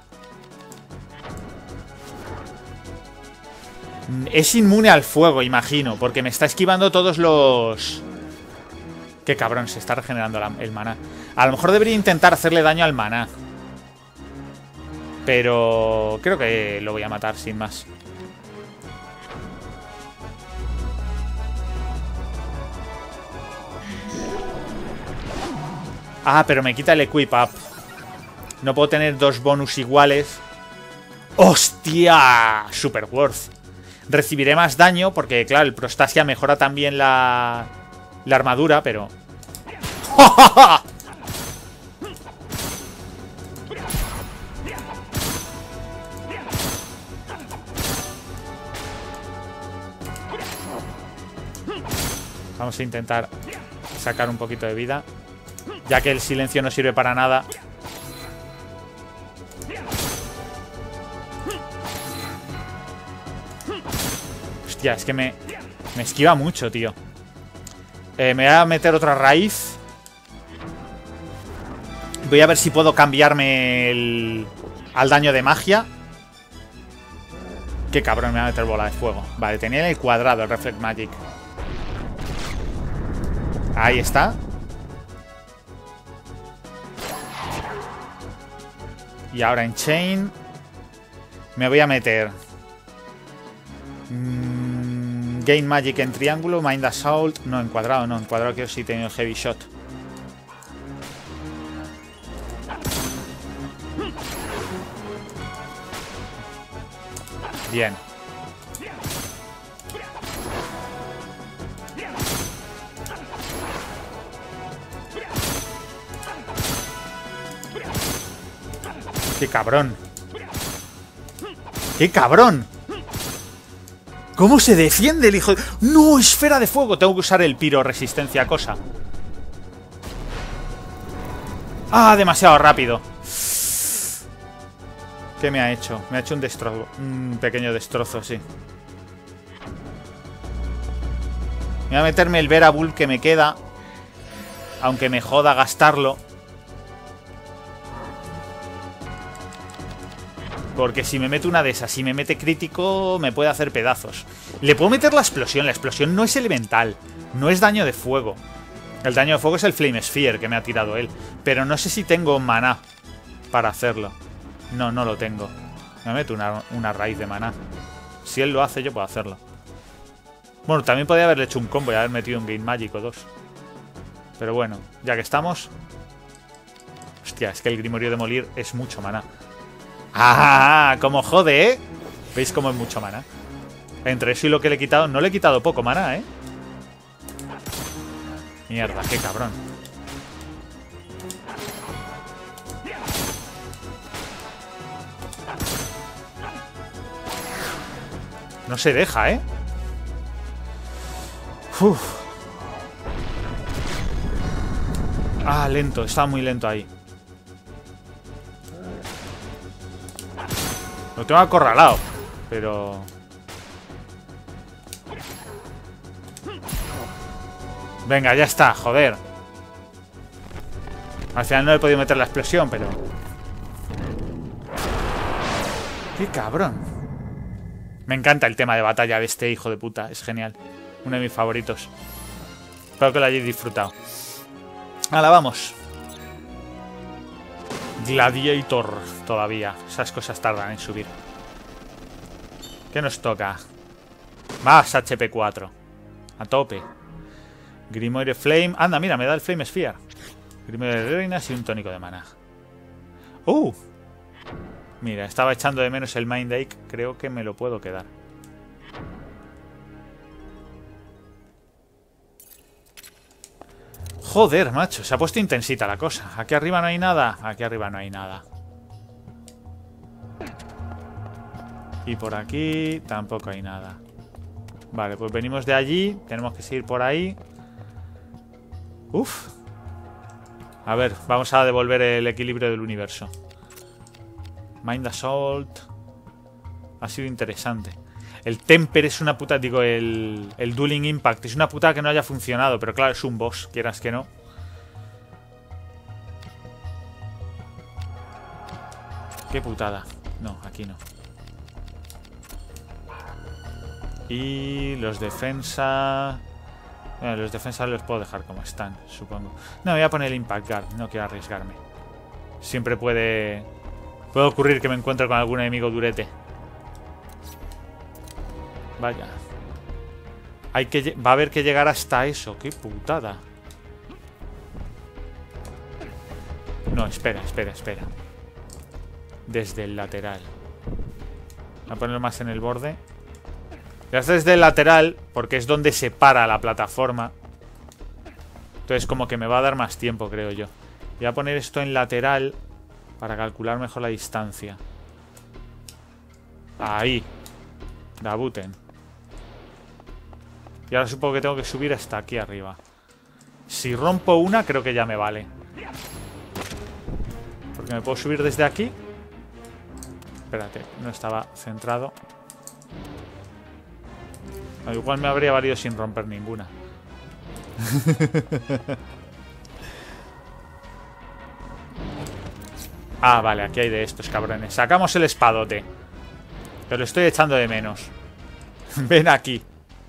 Es inmune al fuego, imagino. Porque me está esquivando todos los... Qué cabrón, se está regenerando la, el maná. A lo mejor debería intentar hacerle daño al maná. Pero creo que lo voy a matar sin más. Ah, pero me quita el equip up. No puedo tener dos bonus iguales. ¡Hostia! Super worth. Recibiré más daño porque, claro, el Prostasia mejora también la, la armadura, pero... Vamos a intentar sacar un poquito de vida, ya que el silencio no sirve para nada. Hostia, es que me, me esquiva mucho, tío. Eh, me voy a meter otra raíz. Voy a ver si puedo cambiarme el, al daño de magia. Qué cabrón, me voy a meter bola de fuego. Vale, tenía el cuadrado, el Reflect Magic. Ahí está. Y ahora en Chain me voy a meter mmm, Gain Magic en triángulo, Mind Assault. No, en cuadrado, no, en cuadrado que sí tengo Heavy Shot. Bien. ¡Qué cabrón! ¡Qué cabrón! ¿Cómo se defiende el hijo de...? ¡No! ¡Esfera de fuego! Tengo que usar el piro resistencia cosa. ¡Ah! Demasiado rápido. ¿Qué me ha hecho? Me ha hecho un destrozo. Un pequeño destrozo, sí. Voy a meterme el Vera Bull que me queda. Aunque me joda gastarlo. Porque si me mete una de esas, si me mete crítico, me puede hacer pedazos. Le puedo meter la explosión. La explosión no es elemental. No es daño de fuego. El daño de fuego es el Flame Sphere que me ha tirado él. Pero no sé si tengo maná para hacerlo. No, no lo tengo. Me meto una, una raíz de maná. Si él lo hace, yo puedo hacerlo. Bueno, también podría haberle hecho un combo y haber metido un Game Magic o dos. Pero bueno, ya que estamos... Hostia, es que el Grimorio de Molir es mucho maná. ¡Ah! Como jode, ¿eh? ¿Veis cómo es mucho maná? Entre eso y lo que le he quitado... No le he quitado poco maná, ¿eh? Mierda, qué cabrón. No se deja, ¿eh? Uf. Ah, lento. Está muy lento ahí. Lo tengo acorralado. Pero... Venga, ya está, joder. Al final no he podido meter la explosión, pero... ¡Qué cabrón! Me encanta el tema de batalla de este hijo de puta. Es genial. Uno de mis favoritos. Espero que lo hayáis disfrutado. Ahora vamos. Gladiator todavía. Esas cosas tardan en subir. ¿Qué nos toca? Más H P cuatro. A tope. Grimoire Flame. Anda, mira, me da el Flame Sphere. Grimoire de reinas y un tónico de mana. ¡Uh! Mira, estaba echando de menos el Mind Ache. Creo que me lo puedo quedar. Joder, macho. Se ha puesto intensita la cosa. Aquí arriba no hay nada. Aquí arriba no hay nada. Y por aquí tampoco hay nada. Vale, pues venimos de allí. Tenemos que seguir por ahí. Uf. A ver, vamos a devolver el equilibrio del universo. Mind Assault. Ha sido interesante. El Temper es una puta... Digo, el, el Dueling Impact es una puta que no haya funcionado. Pero claro, es un boss, quieras que no. Qué putada. No, aquí no. Y los defensa... Bueno, los defensas los puedo dejar como están, supongo. No, voy a poner el Impact Guard. No quiero arriesgarme. Siempre puede... Puede ocurrir que me encuentre con algún enemigo durete. Vaya. Hay que... Va a haber que llegar hasta eso. ¡Qué putada! No, espera, espera, espera. Desde el lateral. Voy a ponerlo más en el borde. Voy a hacer desde el lateral porque es donde se para la plataforma. Entonces como que me va a dar más tiempo, creo yo. Voy a poner esto en lateral para calcular mejor la distancia. Ahí. Dabuten. Y ahora supongo que tengo que subir hasta aquí arriba. Si rompo una, creo que ya me vale. Porque me puedo subir desde aquí. Espérate, no estaba centrado. No, igual me habría valido sin romper ninguna. Ah, vale, aquí hay de estos cabrones. Sacamos el espadote. Pero lo estoy echando de menos. Ven aquí.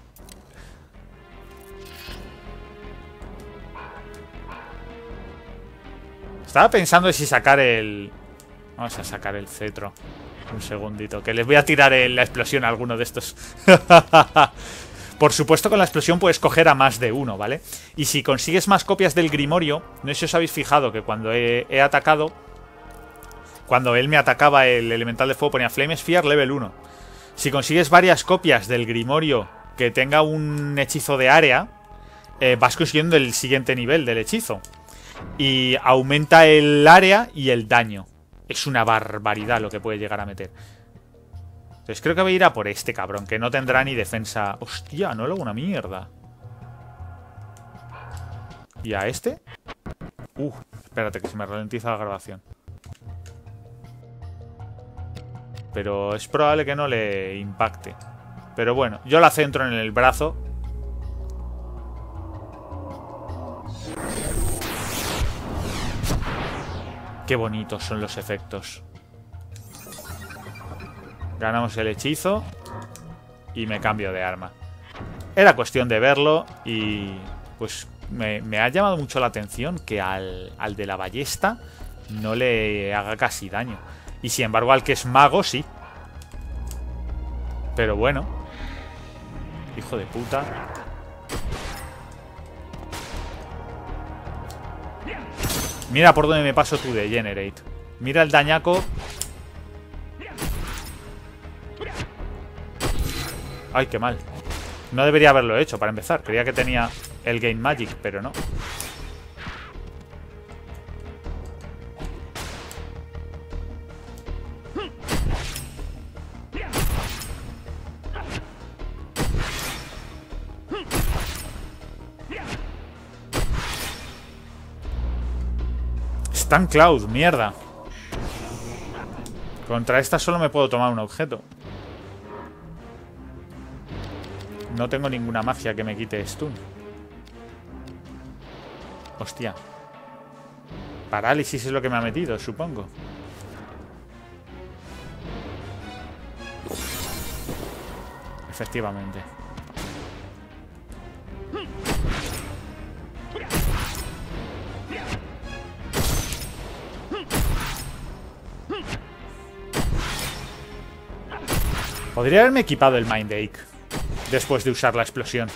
Estaba pensando en si sacar el... Vamos a sacar el cetro. Un segundito, que les voy a tirar el, la explosión a alguno de estos. Por supuesto, con la explosión puedes coger a más de uno, ¿vale? Y si consigues más copias del Grimorio, no sé si os habéis fijado que cuando he, he atacado, cuando él me atacaba el elemental de fuego ponía Flame Sphere level uno. Si consigues varias copias del Grimorio que tenga un hechizo de área, eh, vas consiguiendo el siguiente nivel del hechizo. Y aumenta el área y el daño. Es una barbaridad lo que puede llegar a meter. Entonces creo que voy a ir a por este cabrón, que no tendrá ni defensa. Hostia, no le hago una mierda. ¿Y a este? Uh, espérate que se me ralentiza la grabación. pero es probable que no le impacte. Pero bueno, yo la centro en el brazo. Qué bonitos son los efectos. Ganamos el hechizo y me cambio de arma. Era cuestión de verlo y pues me, me ha llamado mucho la atención que al, al de la ballesta no le haga casi daño. Y sin embargo al que es mago sí. Pero bueno. Hijo de puta. Mira por dónde me paso tu Degenerate. Mira el dañaco. Ay, qué mal. No debería haberlo hecho para empezar. Creía que tenía el Gain Magic, pero no. Stan Cloud, mierda. Contra esta solo me puedo tomar un objeto. No tengo ninguna magia que me quite stun. Hostia. Parálisis es lo que me ha metido, supongo. Efectivamente. Podría haberme equipado el Mind Ache después de usar la explosión.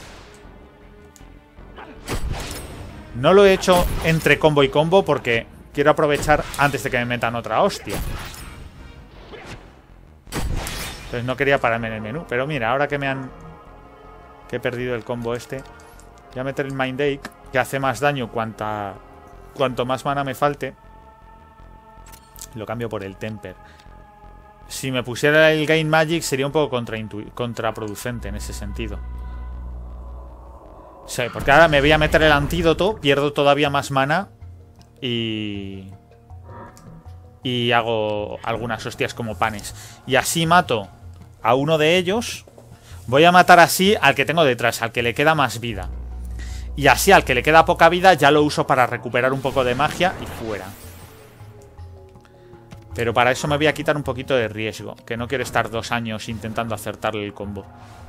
No lo he hecho entre combo y combo porque quiero aprovechar antes de que me metan otra hostia. Entonces no quería pararme en el menú. Pero mira, ahora que me han... que he perdido el combo este, voy a meter el Mind Ache, que hace más daño cuanta... cuanto más mana me falte. Lo cambio por el Temper. Si me pusiera el Gain Magic sería un poco contraproducente en ese sentido. Sí, porque ahora me voy a meter el antídoto, pierdo todavía más mana y... y hago algunas hostias como panes. Y así mato a uno de ellos. Voy a matar así al que tengo detrás, al que le queda más vida. Y así al que le queda poca vida ya lo uso para recuperar un poco de magia y fuera. Pero para eso me voy a quitar un poquito de riesgo, que no quiero estar dos años intentando acertarle el combo.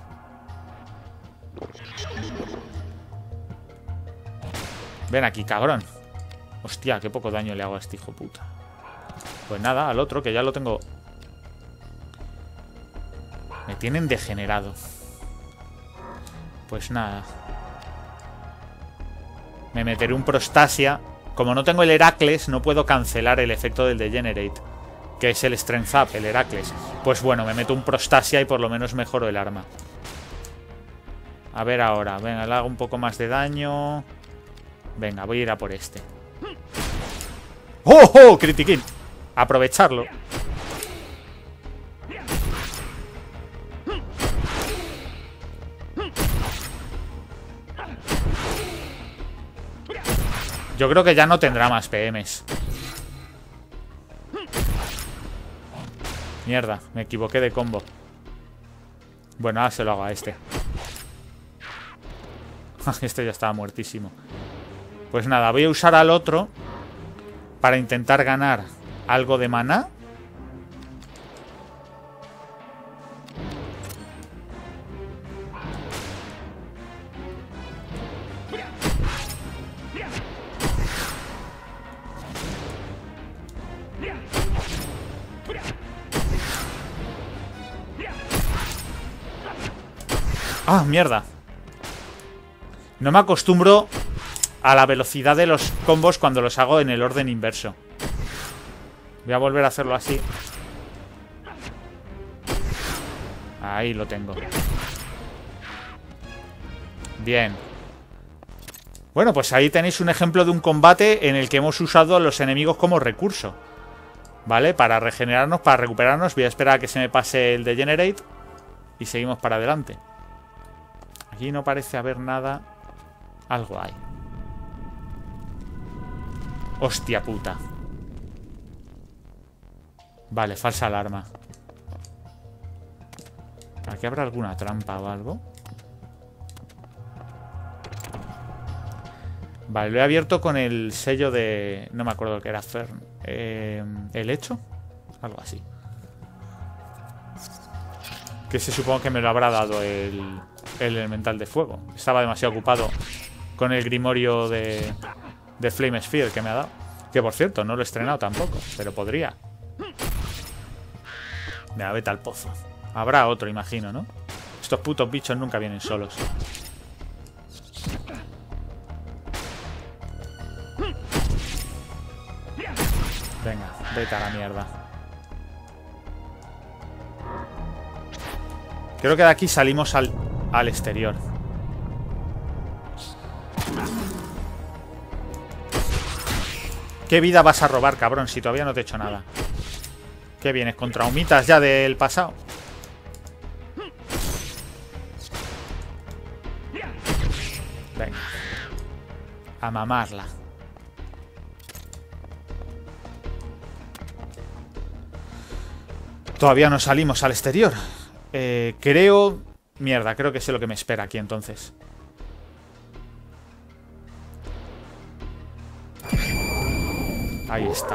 Ven aquí, cabrón. Hostia, qué poco daño le hago a este hijo puta. Pues nada, al otro, que ya lo tengo. Me tienen degenerado. Pues nada. Me meteré un Prostasia. Como no tengo el Heracles, no puedo cancelar el efecto del Degenerate, que es el Strength Up, el Heracles. Pues bueno, me meto un Prostasia y por lo menos mejoro el arma. A ver ahora. Venga, le hago un poco más de daño. Venga, voy a ir a por este. ¡Oh, oh! Critiquín. Aprovecharlo. Yo creo que ya no tendrá más P Ms. Mierda, me equivoqué de combo. Bueno, ahora se lo hago a este. Este ya estaba muertísimo. Pues nada, voy a usar al otro para intentar ganar algo de maná. ¡Ah, mierda! No me acostumbro a la velocidad de los combos cuando los hago en el orden inverso. Voy a volver a hacerlo así. Ahí lo tengo. Bien. Bueno, pues ahí tenéis un ejemplo de un combate en el que hemos usado a los enemigos como recurso. ¿Vale? Para regenerarnos, para recuperarnos. Voy a esperar a que se me pase el Degenerate y seguimos para adelante. Aquí no parece haber nada. Algo hay. Hostia puta. Vale, falsa alarma. ¿Aquí habrá alguna trampa o algo? Vale, lo he abierto con el sello de... No me acuerdo lo que era Fern. Eh, ¿El hecho? Algo así. Que se supone que me lo habrá dado el, el elemental de fuego. Estaba demasiado ocupado con el grimorio de, de Flame Sphere que me ha dado. Que por cierto, no lo he estrenado tampoco, pero podría. Venga, vete al pozo. Habrá otro, imagino, ¿no? Estos putos bichos nunca vienen solos. Venga, vete a la mierda. Creo que de aquí salimos al, al exterior. ¿Qué vida vas a robar, cabrón? Si todavía no te he hecho nada. ¿Qué vienes? ¿Con traumitas ya del pasado? Venga. A mamarla. Todavía no salimos al exterior. Eh, creo... Mierda, creo que sé lo que me espera aquí entonces. Ahí está.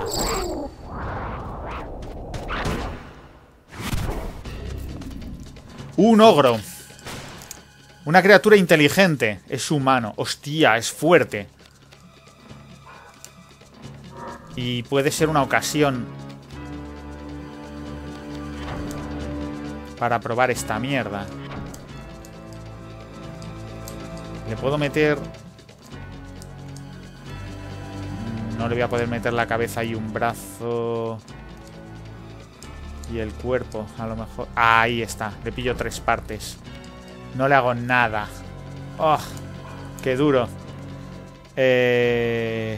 Un ogro. Una criatura inteligente. Es humano. Hostia, es fuerte. Y puede ser una ocasión para probar esta mierda. Le puedo meter... No le voy a poder meter la cabeza y un brazo. Y el cuerpo, a lo mejor. Ah, ahí está, le pillo tres partes. No le hago nada. ¡Oh! ¡Qué duro! Eh...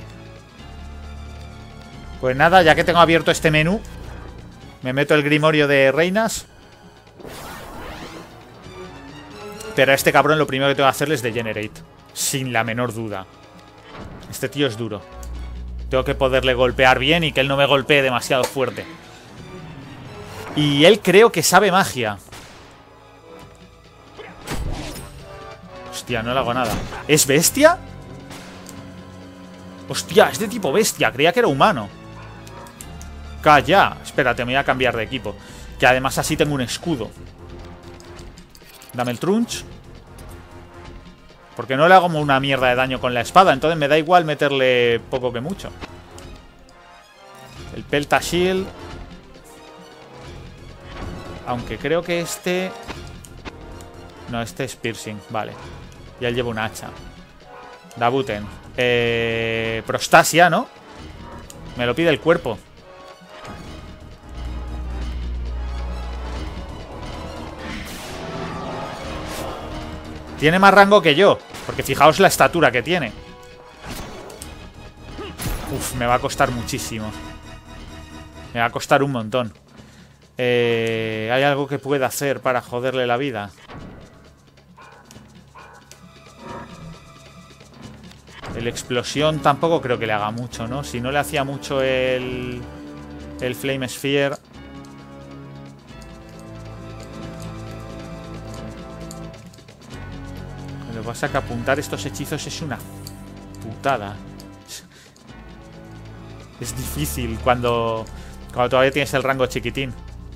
Pues nada, ya que tengo abierto este menú, me meto el grimorio de reinas. Pero a este cabrón lo primero que tengo que hacerle es degenerate. Sin la menor duda. Este tío es duro. Tengo que poderle golpear bien y que él no me golpee demasiado fuerte. Y él creo que sabe magia. Hostia, no le hago nada. ¿Es bestia? Hostia, es de tipo bestia. Creía que era humano. Calla. Espérate, me voy a cambiar de equipo. Que además así tengo un escudo. Dame el trunch. Porque no le hago una mierda de daño con la espada. Entonces me da igual meterle poco que mucho. El Pelta Shield. Aunque creo que este... No, este es Piercing. Vale. Y él lleva un hacha. Dabuten. Eh... Prostasia, ¿no? Me lo pide el cuerpo. Tiene más rango que yo. Porque fijaos la estatura que tiene. Uf, me va a costar muchísimo. Me va a costar un montón. Eh, ¿Hay algo que pueda hacer para joderle la vida? El explosión tampoco creo que le haga mucho, ¿no? Si no le hacía mucho el... El Flame Sphere... Lo que pasa es que apuntar estos hechizos es una putada. Es difícil cuando, cuando todavía tienes el rango chiquitín.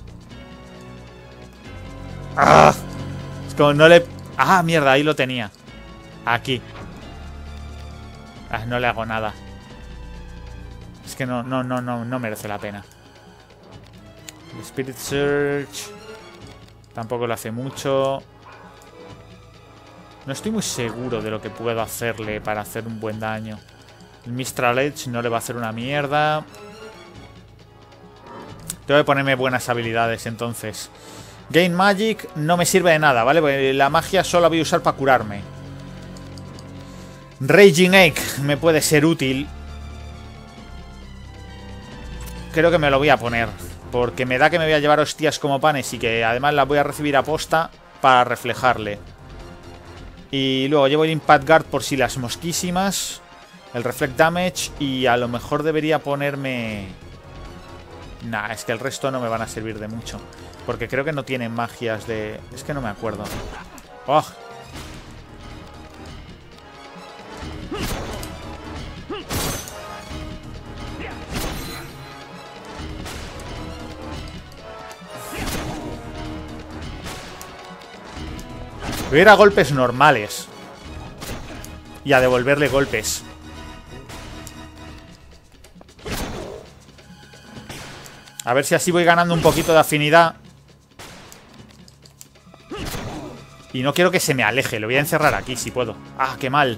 ¡Ah! Es como no le... ¡Ah, mierda! Ahí lo tenía. Aquí. Ah, no le hago nada. Es que no, no, no, no, no merece la pena. El Spirit Search tampoco lo hace mucho. No estoy muy seguro de lo que puedo hacerle para hacer un buen daño. El Mistral Edge no le va a hacer una mierda. Tengo que ponerme buenas habilidades entonces. Gain Magic no me sirve de nada, ¿vale? Porque la magia solo la voy a usar para curarme. Raging Egg me puede ser útil. Creo que me lo voy a poner. Porque me da que me voy a llevar hostias como panes y que además las voy a recibir a posta para reflejarle. Y luego llevo el Impact Guard por si las mosquísimas. El Reflect Damage. Y a lo mejor debería ponerme... Nah, es que el resto no me van a servir de mucho. Porque creo que no tiene magias de... Es que no me acuerdo. ¡Oh! Voy a ir a golpes normales. Y a devolverle golpes. A ver si así voy ganando un poquito de afinidad. Y no quiero que se me aleje. Lo voy a encerrar aquí si puedo. ¡Ah, qué mal!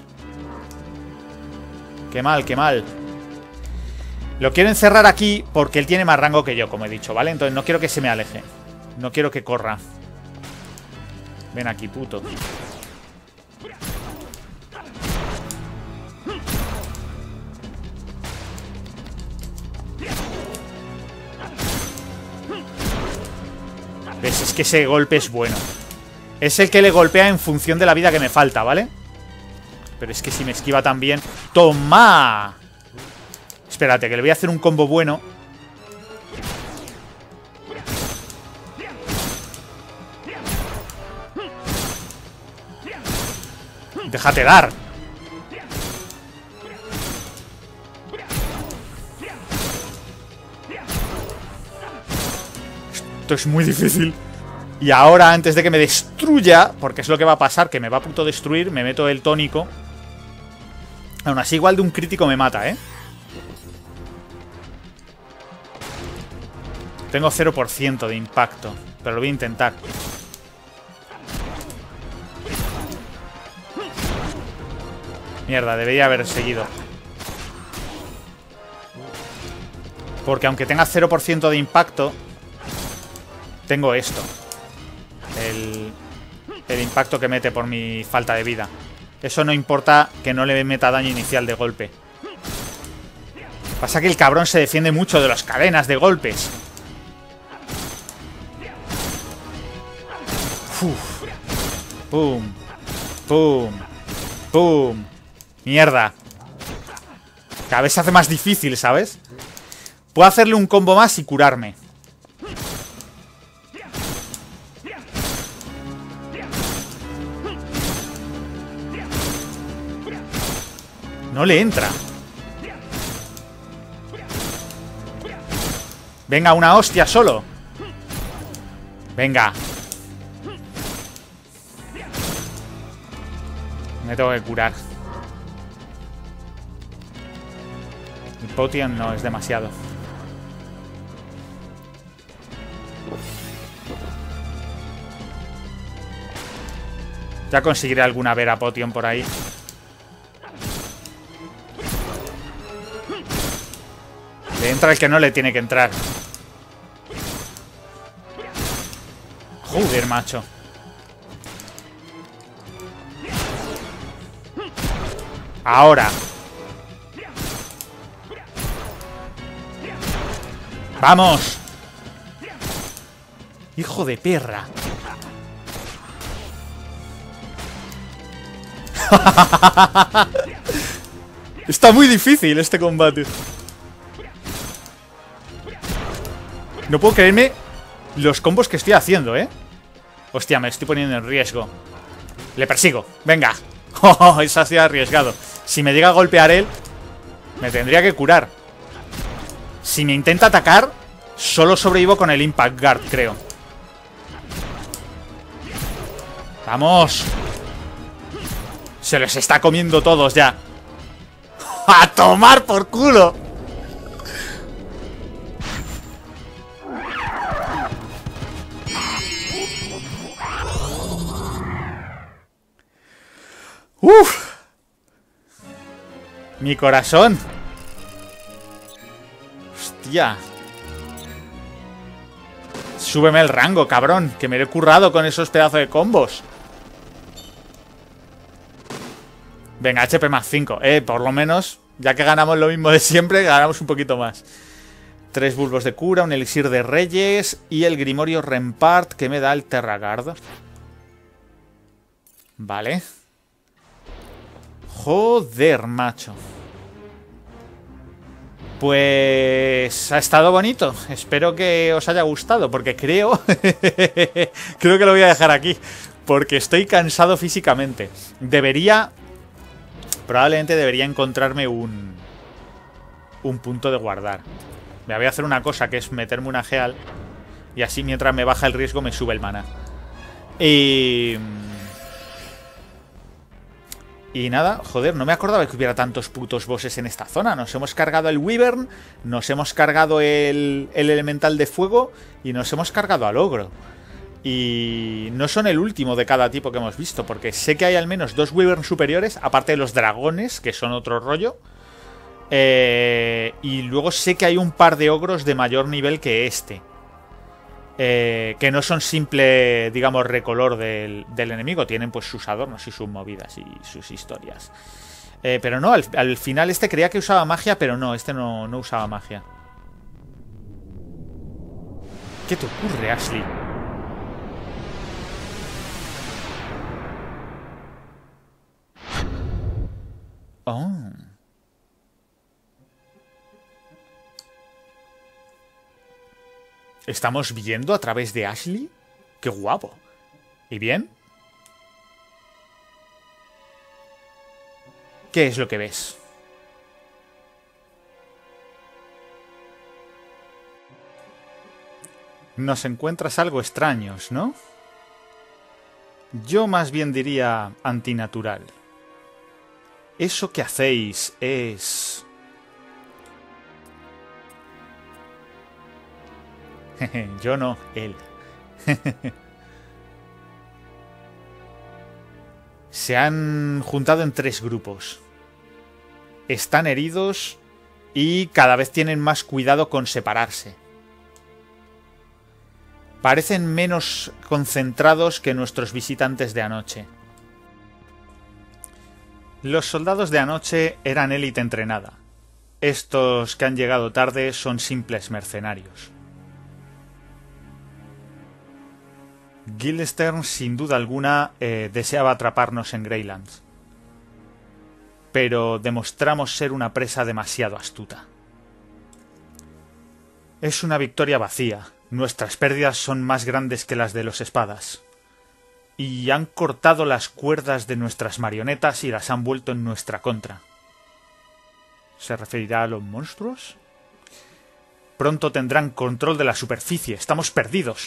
¡Qué mal, qué mal! Lo quiero encerrar aquí porque él tiene más rango que yo, como he dicho, ¿vale? Entonces no quiero que se me aleje. No quiero que corra. Ven aquí, puto. ¿Ves? Es que ese golpe es bueno. Es el que le golpea en función de la vida que me falta, ¿vale? Pero es que si me esquiva también... ¡Toma! Espérate, que le voy a hacer un combo bueno. Déjate dar. Esto es muy difícil. Y ahora, antes de que me destruya, porque es lo que va a pasar, que me va a puto destruir, me meto el tónico. Aún así, igual de un crítico me mata, ¿eh? Tengo cero por ciento de impacto, pero lo voy a intentar. Mierda, debería haber seguido. Porque aunque tenga cero por ciento de impacto, tengo esto. El, el impacto que mete por mi falta de vida. Eso no importa que no le meta daño inicial de golpe. Pasa que el cabrón se defiende mucho de las cadenas de golpes. Uf. Pum. Pum. Pum. Mierda. Cada vez se hace más difícil, ¿sabes? Puedo hacerle un combo más y curarme. No le entra. Venga, una hostia solo. Venga. Me tengo que curar. El potion no es demasiado. Ya conseguiré alguna Vera Potion por ahí. Le entra el que no le tiene que entrar. Joder, macho. Ahora. ¡Vamos! Hijo de perra. Está muy difícil este combate. No puedo creerme los combos que estoy haciendo, ¿eh? Hostia, me estoy poniendo en riesgo. Le persigo, venga. Oh, eso ha sido arriesgado. Si me llega a golpear él, me tendría que curar. Si me intenta atacar, solo sobrevivo con el Impact Guard, creo. ¡Vamos! Se los está comiendo todos ya. ¡A tomar por culo! ¡Uf! Mi corazón. Hostia. Súbeme el rango, cabrón. Que me lo he currado con esos pedazos de combos. Venga, H P más cinco. Eh, por lo menos, ya que ganamos lo mismo de siempre, ganamos un poquito más. Tres bulbos de cura, un elixir de reyes y el grimorio Rempart que me da el Terragard. Vale. Joder, macho. Pues ha estado bonito. Espero que os haya gustado, porque creo... creo que lo voy a dejar aquí, porque estoy cansado físicamente. Debería... Probablemente debería encontrarme un... un punto de guardar. Me voy a hacer una cosa, que es meterme una geal, y así mientras me baja el riesgo me sube el mana. Y... Y nada, joder, no me acordaba que hubiera tantos putos bosses en esta zona. Nos hemos cargado el Wyvern, nos hemos cargado el, el Elemental de Fuego y nos hemos cargado al Ogro. Y no son el último de cada tipo que hemos visto, porque sé que hay al menos dos Wyvern superiores, aparte de los dragones, que son otro rollo. Eh, y luego sé que hay un par de ogros de mayor nivel que este. Eh, que no son simple, digamos, recolor del, del enemigo. Tienen pues sus adornos y sus movidas y sus historias. Eh, pero no, al, al final este creía que usaba magia, pero no, este no, no usaba magia. ¿Qué te ocurre, Ashley? Oh... ¿Estamos viendo a través de Ashley? ¡Qué guapo! ¿Y bien? ¿Qué es lo que ves? Nos encuentras algo extraños, ¿no? Yo más bien diría antinatural. Eso que hacéis es... Yo no, él. Se han juntado en tres grupos. Están heridos y cada vez tienen más cuidado con separarse. Parecen menos concentrados que nuestros visitantes de anoche. Los soldados de anoche eran élite entrenada. Estos que han llegado tarde son simples mercenarios. Guildenstern, sin duda alguna, eh, deseaba atraparnos en Greylands. Pero demostramos ser una presa demasiado astuta. Es una victoria vacía. Nuestras pérdidas son más grandes que las de los espadas. Y han cortado las cuerdas de nuestras marionetas y las han vuelto en nuestra contra. ¿Se referirá a los monstruos? Pronto tendrán control de la superficie. Estamos perdidos.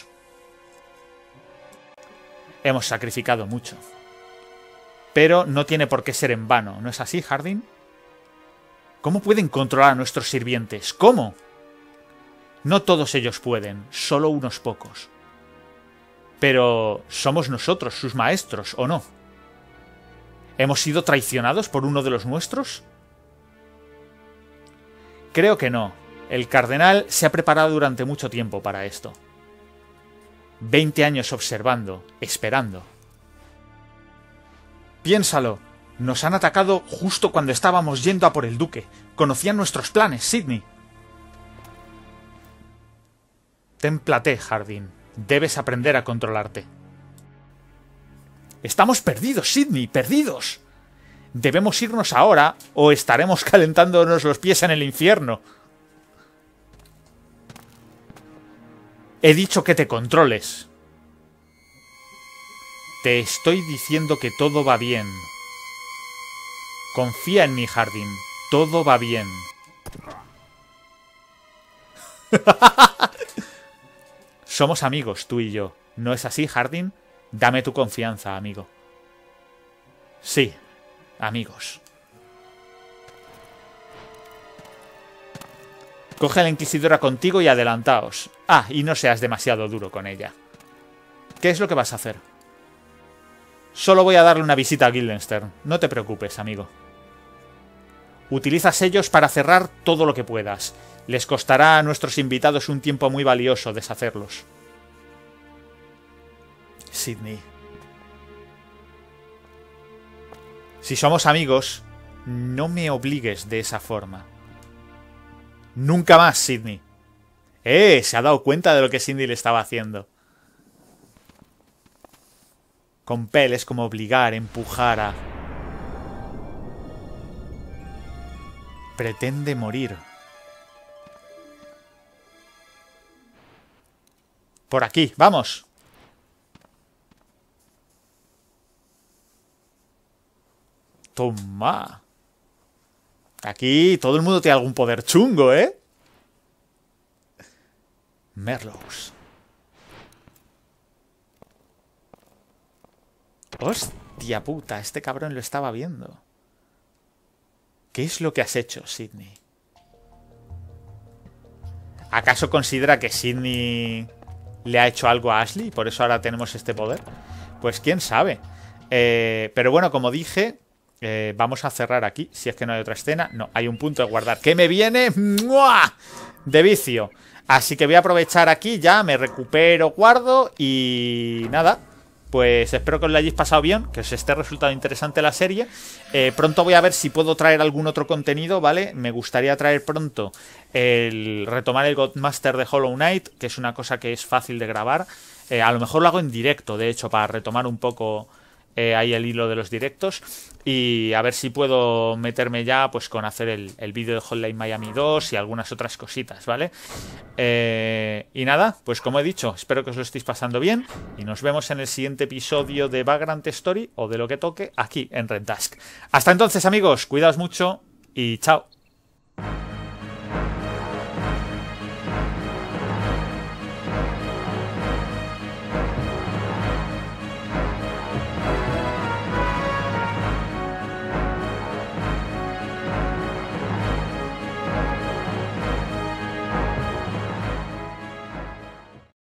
Hemos sacrificado mucho. Pero no tiene por qué ser en vano, ¿no es así, Hardin? ¿Cómo pueden controlar a nuestros sirvientes? ¿Cómo? No todos ellos pueden, solo unos pocos. Pero ¿somos nosotros sus maestros o no? ¿Hemos sido traicionados por uno de los nuestros? Creo que no. El cardenal se ha preparado durante mucho tiempo para esto. Veinte años observando, esperando. Piénsalo. Nos han atacado justo cuando estábamos yendo a por el duque. Conocían nuestros planes, Sidney. Témplate, Hardin. Debes aprender a controlarte. Estamos perdidos, Sidney, perdidos. Debemos irnos ahora o estaremos calentándonos los pies en el infierno. He dicho que te controles. Te estoy diciendo que todo va bien. Confía en mí, Hardin. Todo va bien. Somos amigos, tú y yo. ¿No es así, Hardin? Dame tu confianza, amigo. Sí, amigos. Coge a la Inquisidora contigo y adelantaos. Ah, y no seas demasiado duro con ella. ¿Qué es lo que vas a hacer? Solo voy a darle una visita a Guildenstern. No te preocupes, amigo. Utiliza sellos para cerrar todo lo que puedas. Les costará a nuestros invitados un tiempo muy valioso deshacerlos. Sidney. Si somos amigos, no me obligues de esa forma. Nunca más, Sidney. ¡Eh! Se ha dado cuenta de lo que Sidney le estaba haciendo. Compel es como obligar, empujar a... Pretende morir. Por aquí, vamos. Toma. Aquí todo el mundo tiene algún poder chungo, ¿eh? Merlows. Hostia puta, este cabrón lo estaba viendo. ¿Qué es lo que has hecho, Sydney? ¿Acaso considera que Sydney le ha hecho algo a Ashley y por eso ahora tenemos este poder? Pues quién sabe. Eh, pero bueno, como dije, eh, vamos a cerrar aquí. Si es que no hay otra escena. No, hay un punto de guardar. ¿Qué me viene? ¡Mua! De vicio. Así que voy a aprovechar aquí, ya me recupero, guardo y nada. Pues espero que os lo hayáis pasado bien, que os esté resultando interesante la serie. Eh, pronto voy a ver si puedo traer algún otro contenido, ¿vale? Me gustaría traer pronto el retomar el Godmaster de Hollow Knight, que es una cosa que es fácil de grabar. Eh, a lo mejor lo hago en directo, de hecho, para retomar un poco eh, ahí el hilo de los directos. Y a ver si puedo meterme ya pues con hacer el, el vídeo de Hotline Miami dos y algunas otras cositas, ¿vale? Eh, y nada, pues como he dicho, espero que os lo estéis pasando bien y nos vemos en el siguiente episodio de Vagrant Story o de lo que toque aquí en Rentask. Hasta entonces, amigos, cuidaos mucho y chao.